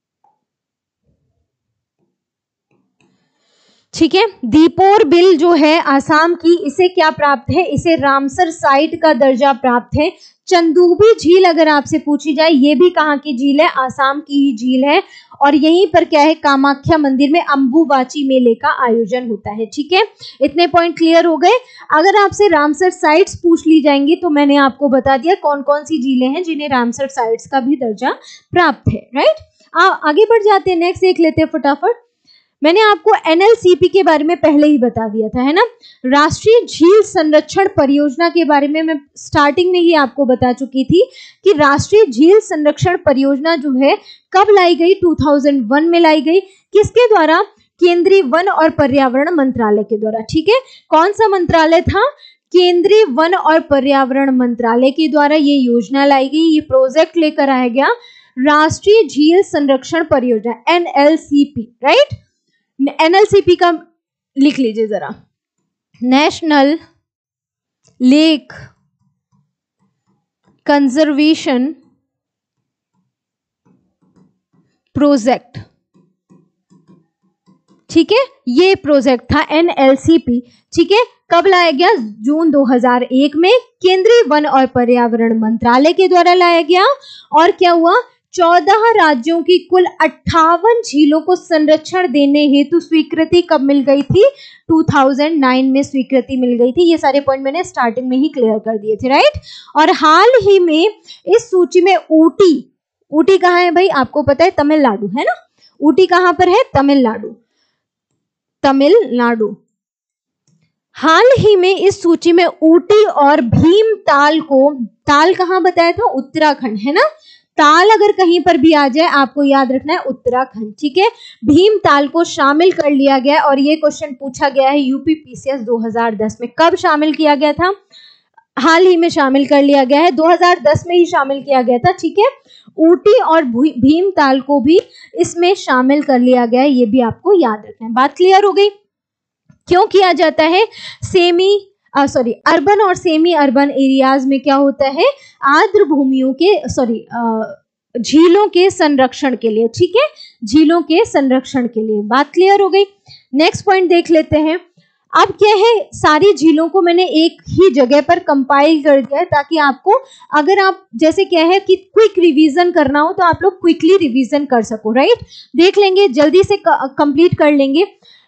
ठीक है। दीपोर बिल जो है आसाम की, इसे क्या प्राप्त है, इसे रामसर साइट का दर्जा प्राप्त है। चंदूबी झील अगर आपसे पूछी जाए, ये भी कहाँ की झील है, आसाम की ही झील है, और यहीं पर क्या है, कामाख्या मंदिर में अंबुबाची मेले का आयोजन होता है, ठीक है। इतने पॉइंट क्लियर हो गए। अगर आपसे रामसर साइट्स पूछ ली जाएंगी तो मैंने आपको बता दिया कौन कौन सी झीलें हैं जिन्हें रामसर साइट्स का भी दर्जा प्राप्त है, राइट। आगे बढ़ जाते हैं, नेक्स्ट देख लेते हैं फटाफट। मैंने आपको एनएलसीपी के बारे में पहले ही बता दिया था, है ना, राष्ट्रीय झील संरक्षण परियोजना के बारे में मैं स्टार्टिंग में ही आपको बता चुकी थी कि राष्ट्रीय झील संरक्षण परियोजना जो है कब लाई गई, 2001 में लाई गई, किसके द्वारा, केंद्रीय वन और पर्यावरण मंत्रालय के द्वारा, ठीक है। कौन सा मंत्रालय था, केंद्रीय वन और पर्यावरण मंत्रालय के द्वारा ये योजना लाई गई, ये प्रोजेक्ट लेकर आया गया, राष्ट्रीय झील संरक्षण परियोजना, एनएलसीपी, राइट। एनएलसीपी का लिख लीजिए जरा, नेशनल लेक कंजर्वेशन प्रोजेक्ट, ठीक है, ये प्रोजेक्ट था एनएलसीपी, ठीक है। कब लाया गया, जून 2001 में, केंद्रीय वन और पर्यावरण मंत्रालय के द्वारा लाया गया, और क्या हुआ, 14 राज्यों की कुल 58 झीलों को संरक्षण देने हेतु स्वीकृति कब मिल गई थी, 2009 में स्वीकृति मिल गई थी। ये सारे पॉइंट मैंने स्टार्टिंग में ही क्लियर कर दिए थे, राइट। और हाल ही में इस सूची में ऊटी कहाँ है भाई, आपको पता है, तमिलनाडु है ना, ऊटी कहां पर है, तमिलनाडु, हाल ही में इस सूची में ऊटी और भीमताल को, ताल कहां बताया था, उत्तराखंड, है ना, ताल अगर कहीं पर भी आ जाए आपको याद रखना है उत्तराखंड, ठीक है। भीमताल को शामिल कर लिया गया, और ये क्वेश्चन पूछा गया है यूपी पीसीएस 2010 में, कब शामिल किया गया था, हाल ही में शामिल कर लिया गया है, 2010 में ही शामिल किया गया था, ठीक है। ऊटी और भीमताल को भी इसमें शामिल कर लिया गया है, ये भी आपको याद रखना है। बात क्लियर हो गई। क्यों किया जाता है, अर्बन और सेमी अर्बन एरियाज में क्या होता है, आर्द्र भूमियों के झीलों के संरक्षण के लिए, ठीक है, झीलों के संरक्षण के लिए। बात क्लियर हो गई। नेक्स्ट पॉइंट देख लेते हैं। अब क्या है, सारी झीलों को मैंने एक ही जगह पर कंपाइल कर दिया है ताकि आपको, अगर आप जैसे क्या है कि क्विक रिवीजन करना हो तो आप लोग क्विकली रिवीजन कर सको, राइट। देख लेंगे, जल्दी से कंप्लीट कर लेंगे।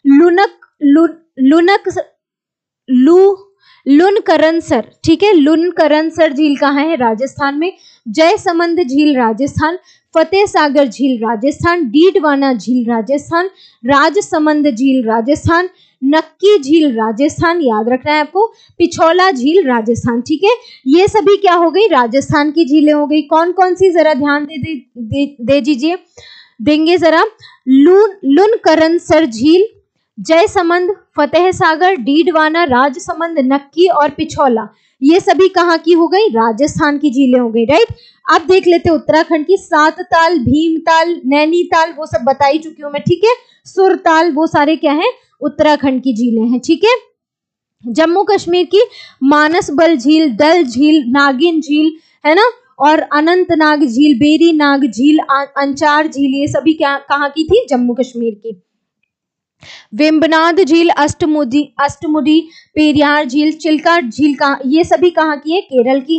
लुनकरनसर, ठीक है, लुनकरनसर झील कहाँ है, राजस्थान में। जयसमंद झील राजस्थान, फतेह सागर झील राजस्थान, डीडवाना झील राजस्थान, राजसमंद झील राजस्थान, नक्की झील राजस्थान, याद रखना है आपको, पिछोला झील राजस्थान, ठीक है। ये सभी क्या हो गई, राजस्थान की झीलें हो गई। कौन कौन सी जरा ध्यान दे दीजिए, देंगे जरा। लुनकरनसर झील, जयसमंद, फतेह सागर, डीडवाना, राजसमंद, नक्की और पिछोला, ये सभी कहाँ की हो गई, राजस्थान की झीलें हो गई, राइट। अब देख लेते हैं उत्तराखंड की। सातताल, भीमताल, नैनीताल, वो सब बता ही चुकी हूं मैं, ठीक है। सुरताल, वो सारे क्या है, उत्तराखंड की झीलें हैं, ठीक है। जम्मू कश्मीर की मानसबल झील, डल झील, नागिन झील, है ना, और अनंतनाग झील, बेरी नाग झील, अंचार झील, ये सभी क्या कहाँ की थी, जम्मू कश्मीर की। वेम्बनाड झील, अष्टमुडी, पेरियार झील, चिल्का झील का, ये सभी कहाँ की है, केरल की है।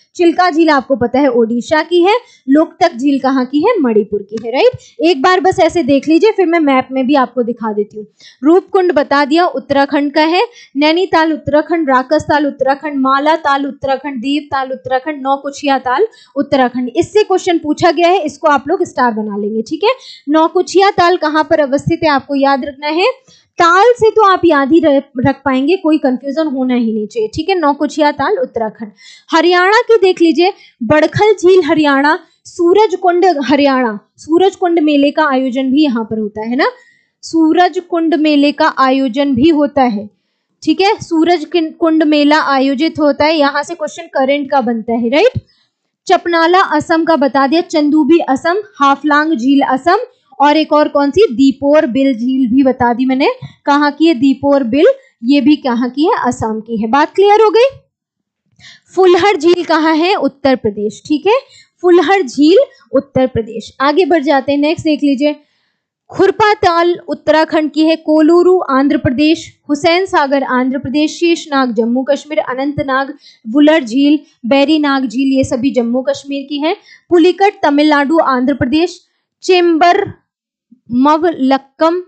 चिल्का झील आपको पता है ओडिशा की है, लोकटक झील कहाँ की है, मणिपुर की है, राइट। एक बार बस ऐसे देख लीजिए, फिर मैं मैप में भी आपको दिखा देती हूँ। रूपकुंड बता दिया उत्तराखंड का है, नैनीताल उत्तराखंड, राकसताल उत्तराखंड, मालाताल उत्तराखंड, देवताल उत्तराखंड, नौकुचिया ताल उत्तराखंड। इससे क्वेश्चन पूछा गया है, इसको आप लोग स्टार बना लेंगे, ठीक है। नौकुचिया ताल कहाँ पर अवस्थित है आपको याद रखना है, ताल से तो आप याद ही रख पाएंगे, कोई कंफ्यूजन होना ही नहीं चाहिए, ठीक है। नौकुचिया ताल उत्तराखंड। हरियाणा की देख लीजिए, बड़खल झील हरियाणा, सूरजकुंड हरियाणा, सूरजकुंड मेले का आयोजन भी यहाँ पर होता है ना, सूरजकुंड मेले का आयोजन भी होता है, ठीक है। सूरज कुंड मेला आयोजित होता है, यहाँ से क्वेश्चन करंट का बनता है, राइट। चपनाला असम का बता दिया, चंदूबी असम, हाफलांग झील असम, और एक और कौन सी, दीपोर बिल झील भी बता दी मैंने, कहाँ की है दीपोर बिल, ये भी कहाँ की है, असम की है। बात क्लियर हो गई। फुलहर झील कहाँ है, उत्तर प्रदेश, ठीक है। फुलहर झील उत्तर प्रदेश। आगे बढ़ जाते हैं, नेक्स्ट देख लीजिए, खुरपा ताल उत्तराखंड की है, कोलूरू आंध्र प्रदेश, हुसैन सागर आंध्र प्रदेश, शेषनाग जम्मू कश्मीर, अनंतनाग, वुलर झील, बैरीनाग झील ये सभी जम्मू कश्मीर की है, पुलिकट तमिलनाडु आंध्र प्रदेश, चेम्बर मवलक्कम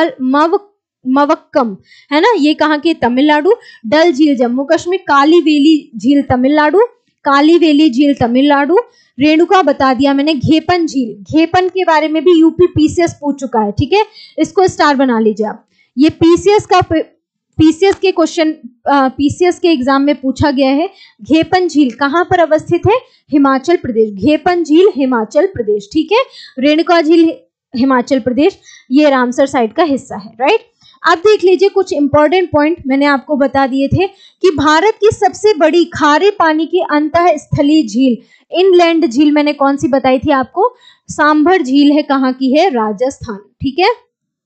मवक्कम है ना, ये कहाँ की, तमिलनाडु, डल झील जम्मू कश्मीर, कालीवेली झील तमिलनाडु, कालीवेली झील तमिलनाडु, रेणुका बता दिया मैंने, घेपन झील, घेपन के बारे में भी यूपी पीसीएस पूछ चुका है, ठीक है, इसको स्टार बना लीजिए आप। ये पीसीएस के क्वेश्चन, पीसीएस के एग्जाम में पूछा गया है। घेपन झील कहाँ पर अवस्थित है, हिमाचल प्रदेश, घेपन झील हिमाचल प्रदेश, ठीक है। रेणुका झील हिमाचल प्रदेश, ये रामसर साइड का हिस्सा है, राइट। अब देख लीजिए कुछ इंपॉर्टेंट पॉइंट मैंने आपको बता दिए थे कि भारत की सबसे बड़ी खारे पानी की अंतःस्थलीय झील, इनलैंड झील मैंने कौन सी बताई थी आपको, सांभर झील है, कहाँ की है, राजस्थान, ठीक है,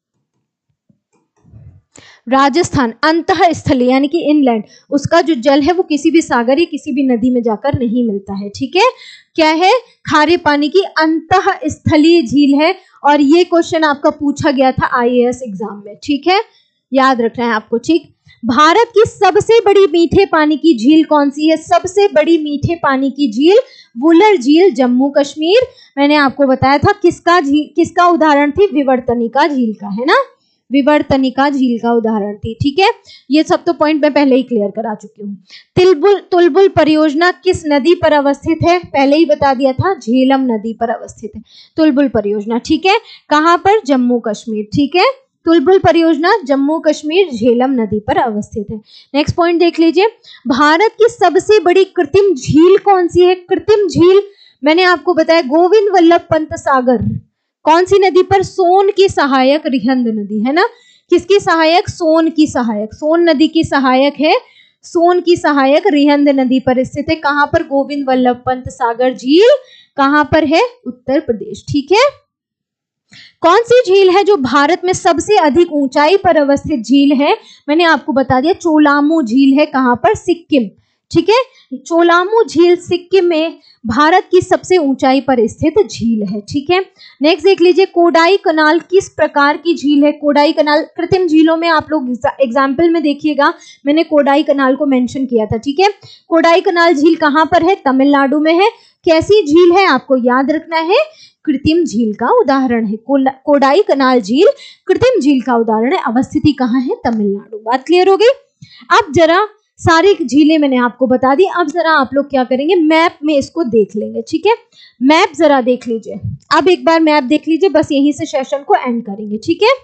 राजस्थान। अंतःस्थलीय यानी कि इनलैंड, उसका जो जल है वो किसी भी सागर या किसी भी नदी में जाकर नहीं मिलता है, ठीक है। क्या है, खारे पानी की अंतःस्थलीय झील है, और ये क्वेश्चन आपका पूछा गया था आईएएस एग्जाम में, ठीक है, याद रखना है आपको, ठीक। भारत की सबसे बड़ी मीठे पानी की झील कौन सी है, सबसे बड़ी मीठे पानी की झील वुलर झील जम्मू कश्मीर। मैंने आपको बताया था किसका उदाहरण थी, विवर्तनिका झील का, है ना, विवर्तनिका झील का उदाहरण थी, ठीक है। ये सब तो पॉइंट मैं पहले ही क्लियर करा चुकी हूँ। तुलबुल परियोजना किस नदी पर अवस्थित है, पहले ही बता दिया था, झेलम नदी पर अवस्थित है तुलबुल परियोजना, ठीक है। कहाँ पर, जम्मू कश्मीर, ठीक है। तुलबुल परियोजना जम्मू कश्मीर झेलम नदी पर अवस्थित है। नेक्स्ट पॉइंट देख लीजिए, भारत की सबसे बड़ी कृत्रिम झील कौन सी है, कृत्रिम झील मैंने आपको बताया गोविंद वल्लभ पंत सागर, कौन सी नदी पर, सोन की सहायक रिहंद नदी, है ना, किसकी सहायक, सोन की सहायक, सोन नदी की सहायक है, सोन की सहायक रिहंद नदी पर स्थित है, कहां पर, गोविंद वल्लभ पंत सागर झील कहां पर है, उत्तर प्रदेश, ठीक है। कौन सी झील है जो भारत में सबसे अधिक ऊंचाई पर अवस्थित झील है, मैंने आपको बता दिया, चोलामू झील है, कहां पर, सिक्किम, ठीक है। चोलामू झील सिक्किम में भारत की सबसे ऊंचाई पर स्थित झील है, ठीक है। नेक्स्ट देख लीजिए, कोडाई कनाल किस प्रकार की झील है, कोडाई कनाल, कृत्रिम झीलों में आप लोग एग्जाम्पल में देखिएगा, मैंने कोडाई कनाल को मेंशन किया था, ठीक है। कोडाई कनाल झील कहां पर है, तमिलनाडु में है। कैसी झील है, आपको याद रखना है, कृत्रिम झील का उदाहरण है, कोडाई कनाल झील कृत्रिम झील का उदाहरण है, अवस्थिति कहां है, तमिलनाडु। बात क्लियर हो गई। अब जरा सारी झीलें मैंने आपको बता दी, अब जरा आप लोग क्या करेंगे, मैप में इसको देख लेंगे, ठीक है। मैप जरा देख लीजिए, अब एक बार मैप देख लीजिए, बस यहीं से सेशन को एंड करेंगे, ठीक है।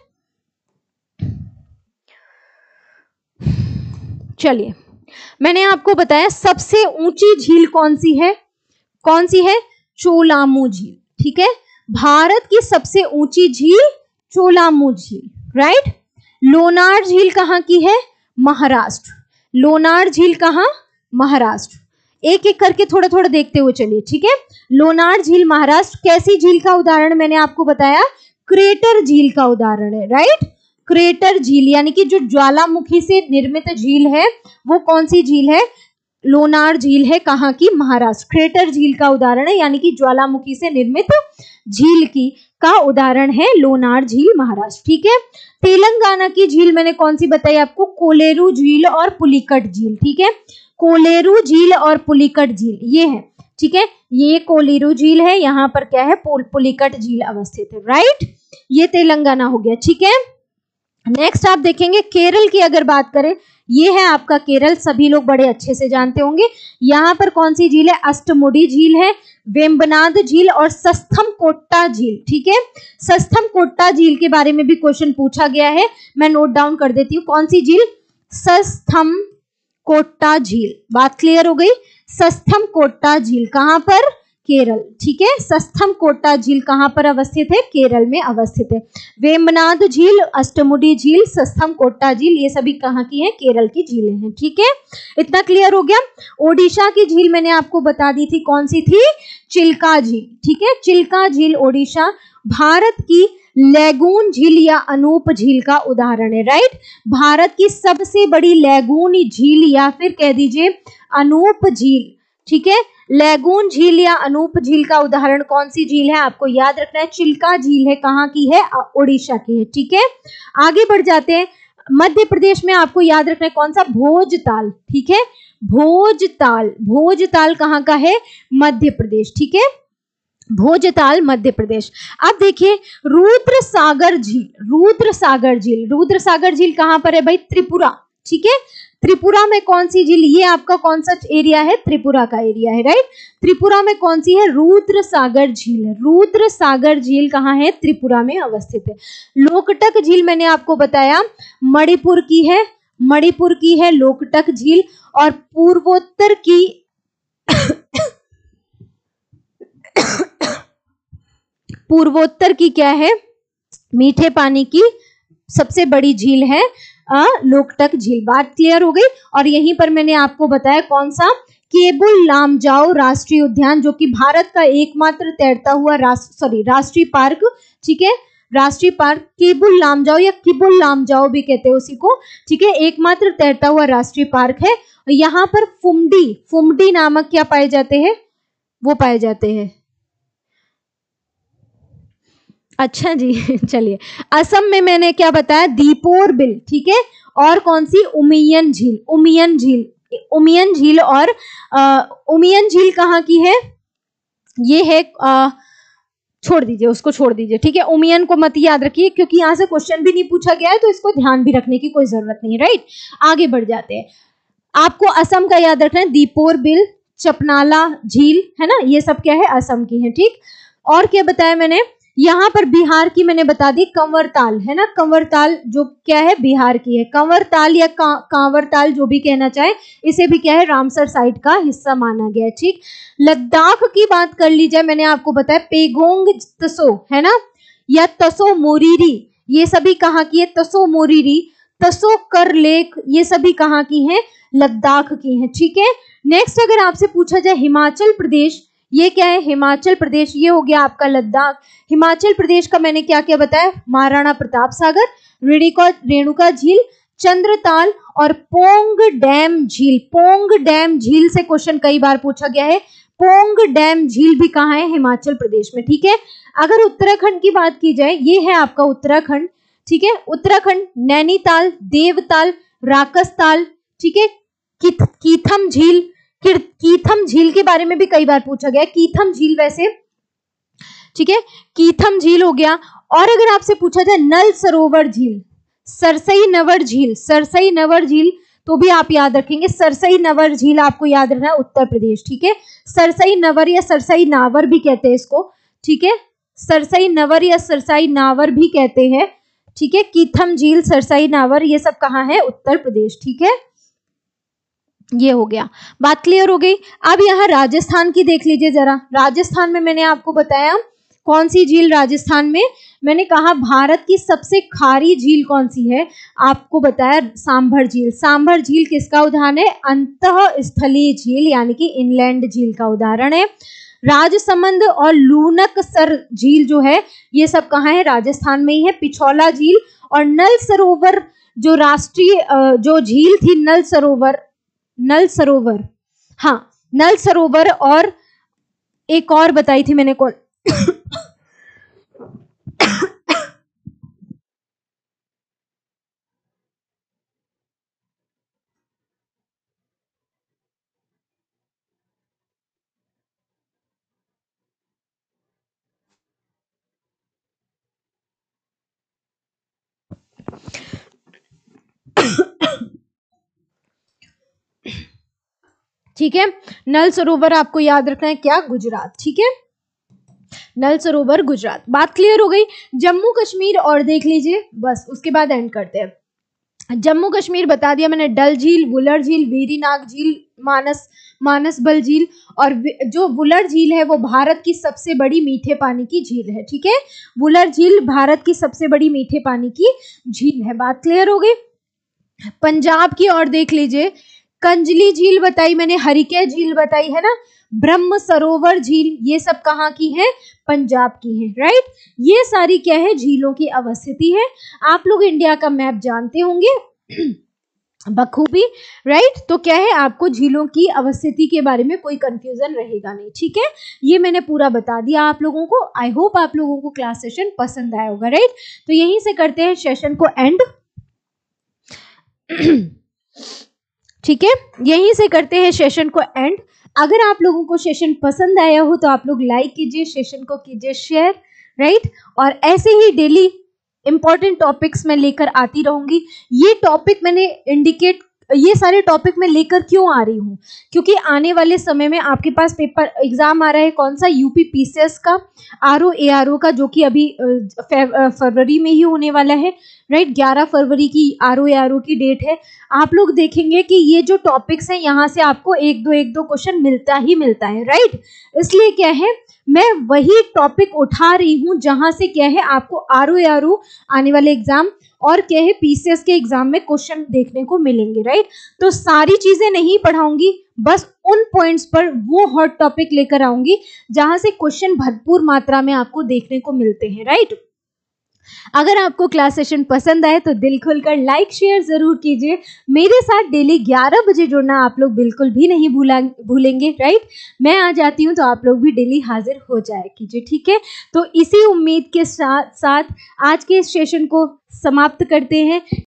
चलिए, मैंने आपको बताया सबसे ऊंची झील कौन सी है, कौन सी है, चोलामू झील, ठीक है। भारत की सबसे ऊंची झील चोलामू झील, राइट। लोनार झील कहाँ की है, महाराष्ट्र, लोनार झील कहाँ, महाराष्ट्र। एक एक करके थोड़ा थोड़ा देखते हुए चलिए, ठीक है। लोनार झील महाराष्ट्र, कैसी झील का उदाहरण मैंने आपको बताया, क्रेटर झील का उदाहरण है, राइट। क्रेटर झील यानी कि जो ज्वालामुखी से निर्मित झील है, वो कौन सी झील है, लोनार झील है, कहाँ की, महाराष्ट्र। क्रेटर झील का उदाहरण है, यानी कि ज्वालामुखी से निर्मित झील की का उदाहरण है लोनार झील, महाराष्ट्र, ठीक है। तेलंगाना की झील मैंने कौन सी बताई आपको, कोलेरू झील और पुलिकट झील, ठीक है। कोलेरू झील और पुलिकट झील ये है, ठीक है। ये कोलेरू झील है, यहाँ पर क्या है, पुलिकट झील अवस्थित है, राइट। ये तेलंगाना हो गया, ठीक है। नेक्स्ट आप देखेंगे केरल की अगर बात करें, ये है आपका केरल, सभी लोग बड़े अच्छे से जानते होंगे। यहाँ पर कौन सी झील है, अष्टमुडी झील है, वेम्बनाड झील और सस्थमकोट्टा झील, ठीक है। सस्थमकोट्टा झील के बारे में भी क्वेश्चन पूछा गया है, मैं नोट डाउन कर देती हूँ। कौन सी झील, सस्थमकोट्टा झील, बात क्लियर हो गई। सस्थमकोट्टा झील कहां पर, केरल, ठीक है। सस्थमकोट्टा झील कहां पर अवस्थित है, केरल में अवस्थित है। वेम्बनाड झील, अष्टमुडी झील, सस्थमकोट्टा झील, ये सभी कहां की हैं, केरल की झीलें हैं, ठीक है। इतना क्लियर हो गया। ओडिशा की झील मैंने आपको बता दी थी, कौन सी थी, चिल्का झील, ठीक है। चिल्का झील ओडिशा, भारत की लैगून झील या अनूप झील का उदाहरण है, राइट। भारत की सबसे बड़ी लैगून झील या फिर कह दीजिए अनूप झील, ठीक है। लैगून झील या अनूप झील का उदाहरण कौन सी झील है, आपको याद रखना है, चिल्का झील है, कहाँ की है, ओडिशा की है, ठीक है। आगे बढ़ जाते हैं। मध्य प्रदेश में आपको याद रखना है कौन सा, भोजताल, ठीक है। भोजताल, भोजताल कहाँ का है, मध्य प्रदेश, ठीक है। भोजताल मध्य प्रदेश। अब देखिए रुद्रसागर झील, रुद्रसागर झील, रुद्रसागर झील कहां पर है भाई, त्रिपुरा, ठीक है। त्रिपुरा में कौन सी झील, ये आपका कौन सा एरिया है, त्रिपुरा का एरिया है, राइट। त्रिपुरा में कौन सी है, रुद्रसागर झील है। रुद्रसागर झील कहाँ है, त्रिपुरा में अवस्थित है। लोकटक झील मैंने आपको बताया मणिपुर की है, मणिपुर की है लोकटक झील। और पूर्वोत्तर की पूर्वोत्तर की क्या है, मीठे पानी की सबसे बड़ी झील है लोकटक झील, बात क्लियर हो गई। और यहीं पर मैंने आपको बताया कौन सा, केबुल लामजाओ राष्ट्रीय उद्यान, जो कि भारत का एकमात्र तैरता हुआ राष्ट्रीय पार्क, ठीक है। राष्ट्रीय पार्क केबुल लामजाओ या किबुल लामजाओ भी कहते हैं उसी को, ठीक है। एकमात्र तैरता हुआ राष्ट्रीय पार्क है। यहाँ पर फुमडी नामक क्या पाए जाते हैं, वो पाए जाते हैं, अच्छा जी चलिए। असम में मैंने क्या बताया, दीपोर बिल, ठीक है। और कौन सी, उमियन झील, उमियन झील, उमियन झील। और उमियन झील कहाँ की है, ये है छोड़ दीजिए, उसको छोड़ दीजिए, ठीक है। उमियन को मत याद रखिए क्योंकि यहाँ से क्वेश्चन भी नहीं पूछा गया है, तो इसको ध्यान भी रखने की कोई जरूरत नहीं है, राइट। आगे बढ़ जाते हैं। आपको असम का याद रखना है, दीपोर बिल, चपनाला झील, है ना, ये सब क्या है, असम की है, ठीक। और क्या बताया मैंने, यहाँ पर बिहार की मैंने बता दी, कंवरताल, है ना, कंवरताल जो क्या है, बिहार की है। कंवरताल या कांवरताल जो भी कहना चाहे, इसे भी क्या है, रामसर साइट का हिस्सा माना गया है, ठीक। लद्दाख की बात कर ली जाए, मैंने आपको बताया पेगोंग तसो, है ना, या तसो मोरीरी, ये सभी कहाँ की है, तसो मोरीरी, तसो कर लेक, ये सभी कहाँ की हैं, लद्दाख की हैं, ठीक है। नेक्स्ट अगर आपसे पूछा जाए हिमाचल प्रदेश, ये क्या है, हिमाचल प्रदेश, ये हो गया आपका लद्दाख। हिमाचल प्रदेश का मैंने क्या क्या बताया, महाराणा प्रताप सागर, रेणुका झील, चंद्रताल और पोंग डैम झील। पोंग डैम झील से क्वेश्चन कई बार पूछा गया है। पोंग डैम झील भी कहाँ है, हिमाचल प्रदेश में, ठीक है। अगर उत्तराखंड की बात की जाए, ये है आपका उत्तराखंड, ठीक है। उत्तराखंड नैनीताल, देवताल, राकसताल, ठीक है। कीथम झील, कीथम झील के बारे में भी कई बार पूछा गया, कीथम झील वैसे, ठीक है, कीथम झील हो गया। और अगर आपसे पूछा जाए नल सरोवर झील, सरसई नवर झील, सरसई नवर झील तो भी आप याद रखेंगे, सरसई नवर झील आपको याद रखना है, उत्तर प्रदेश, ठीक है। सरसई नवर या सरसई नावर भी कहते हैं इसको, ठीक है। सरसई नवर या सरसई नावर भी कहते हैं, ठीक है। कीथम झील, सरसई नावर, ये सब कहाँ है, उत्तर प्रदेश, ठीक है। ये हो गया, बात क्लियर हो गई। अब यहाँ राजस्थान की देख लीजिए जरा। राजस्थान में मैंने आपको बताया कौन सी झील, राजस्थान में मैंने कहा भारत की सबसे खारी झील कौन सी है, आपको बताया सांभर झील। सांभर झील किसका उदाहरण है, अंतःस्थलीय झील यानी कि इनलैंड झील का उदाहरण है। राजसमंद और लूनकसर झील जो है, ये सब कहाँ है, राजस्थान में ही है। पिछौला झील और नल सरोवर, जो राष्ट्रीय जो झील थी नल सरोवर, हाँ नल सरोवर, और एक और बताई थी मैंने कौन ठीक है, नल सरोवर आपको याद रखना है क्या, गुजरात। ठीक है, नल सरोवर गुजरात। बात क्लियर हो गई। जम्मू कश्मीर और देख लीजिए, बस उसके बाद एंड करते हैं। जम्मू कश्मीर बता दिया मैंने, डल झील, वुलर झील, वेरीनाग झील, मानसबल झील, और जो वुलर झील है वो भारत की सबसे बड़ी मीठे पानी की झील है। ठीक है, वुलर झील भारत की सबसे बड़ी मीठे पानी की झील है। बात क्लियर हो गई। पंजाब की और देख लीजिए, कंजली झील बताई मैंने, हरिके झील बताई है ना, ब्रह्म सरोवर झील, ये सब कहाँ की है, पंजाब की है। राइट, ये सारी क्या है, झीलों की अवस्थिति है। आप लोग इंडिया का मैप जानते होंगे बखूबी। राइट, तो क्या है, आपको झीलों की अवस्थिति के बारे में कोई कंफ्यूजन रहेगा नहीं। ठीक है, ये मैंने पूरा बता दिया आप लोगों को। आई होप आप लोगों को क्लास सेशन पसंद आया होगा। राइट, तो यहीं से करते हैं सेशन को एंड। ठीक है, यहीं से करते हैं सेशन को एंड। अगर आप लोगों को सेशन पसंद आया हो तो आप लोग लाइक कीजिए, सेशन को कीजिए शेयर। राइट, और ऐसे ही डेली इंपॉर्टेंट टॉपिक्स मैं लेकर आती रहूंगी। ये टॉपिक मैंने ये सारे टॉपिक मैं लेकर क्यों आ रही हूँ, क्योंकि आने वाले समय में आपके पास पेपर एग्जाम आ रहा है, कौन सा, यूपी पीसीएस का, आरओ एआरओ का, जो कि अभी फरवरी में ही होने वाला है। राइट, 11 फरवरी की आरओ एआरओ की डेट है। आप लोग देखेंगे कि ये जो टॉपिक्स हैं यहाँ से आपको एक दो क्वेश्चन मिलता ही मिलता है। राइट, इसलिए क्या है, मैं वही टॉपिक उठा रही हूँ जहां से क्या है, आपको आरओ एआरओ आने वाले एग्जाम और क्या है, पीसीएस के एग्जाम में क्वेश्चन देखने को मिलेंगे। राइट, तो सारी चीजें नहीं पढ़ाऊंगी, बस उन पॉइंट्स पर वो हॉट टॉपिक लेकर आऊंगी जहां से क्वेश्चन भरपूर मात्रा में आपको देखने को मिलते हैं। राइट, अगर आपको क्लास सेशन पसंद आए तो दिल खुलकर लाइक शेयर जरूर कीजिए। मेरे साथ डेली 11 बजे जुड़ना आप लोग बिल्कुल भी नहीं भूलेंगे। राइट, मैं आ जाती हूँ तो आप लोग भी डेली हाजिर हो जाए कीजिए। ठीक है, तो इसी उम्मीद के साथ आज के सेशन को समाप्त करते हैं।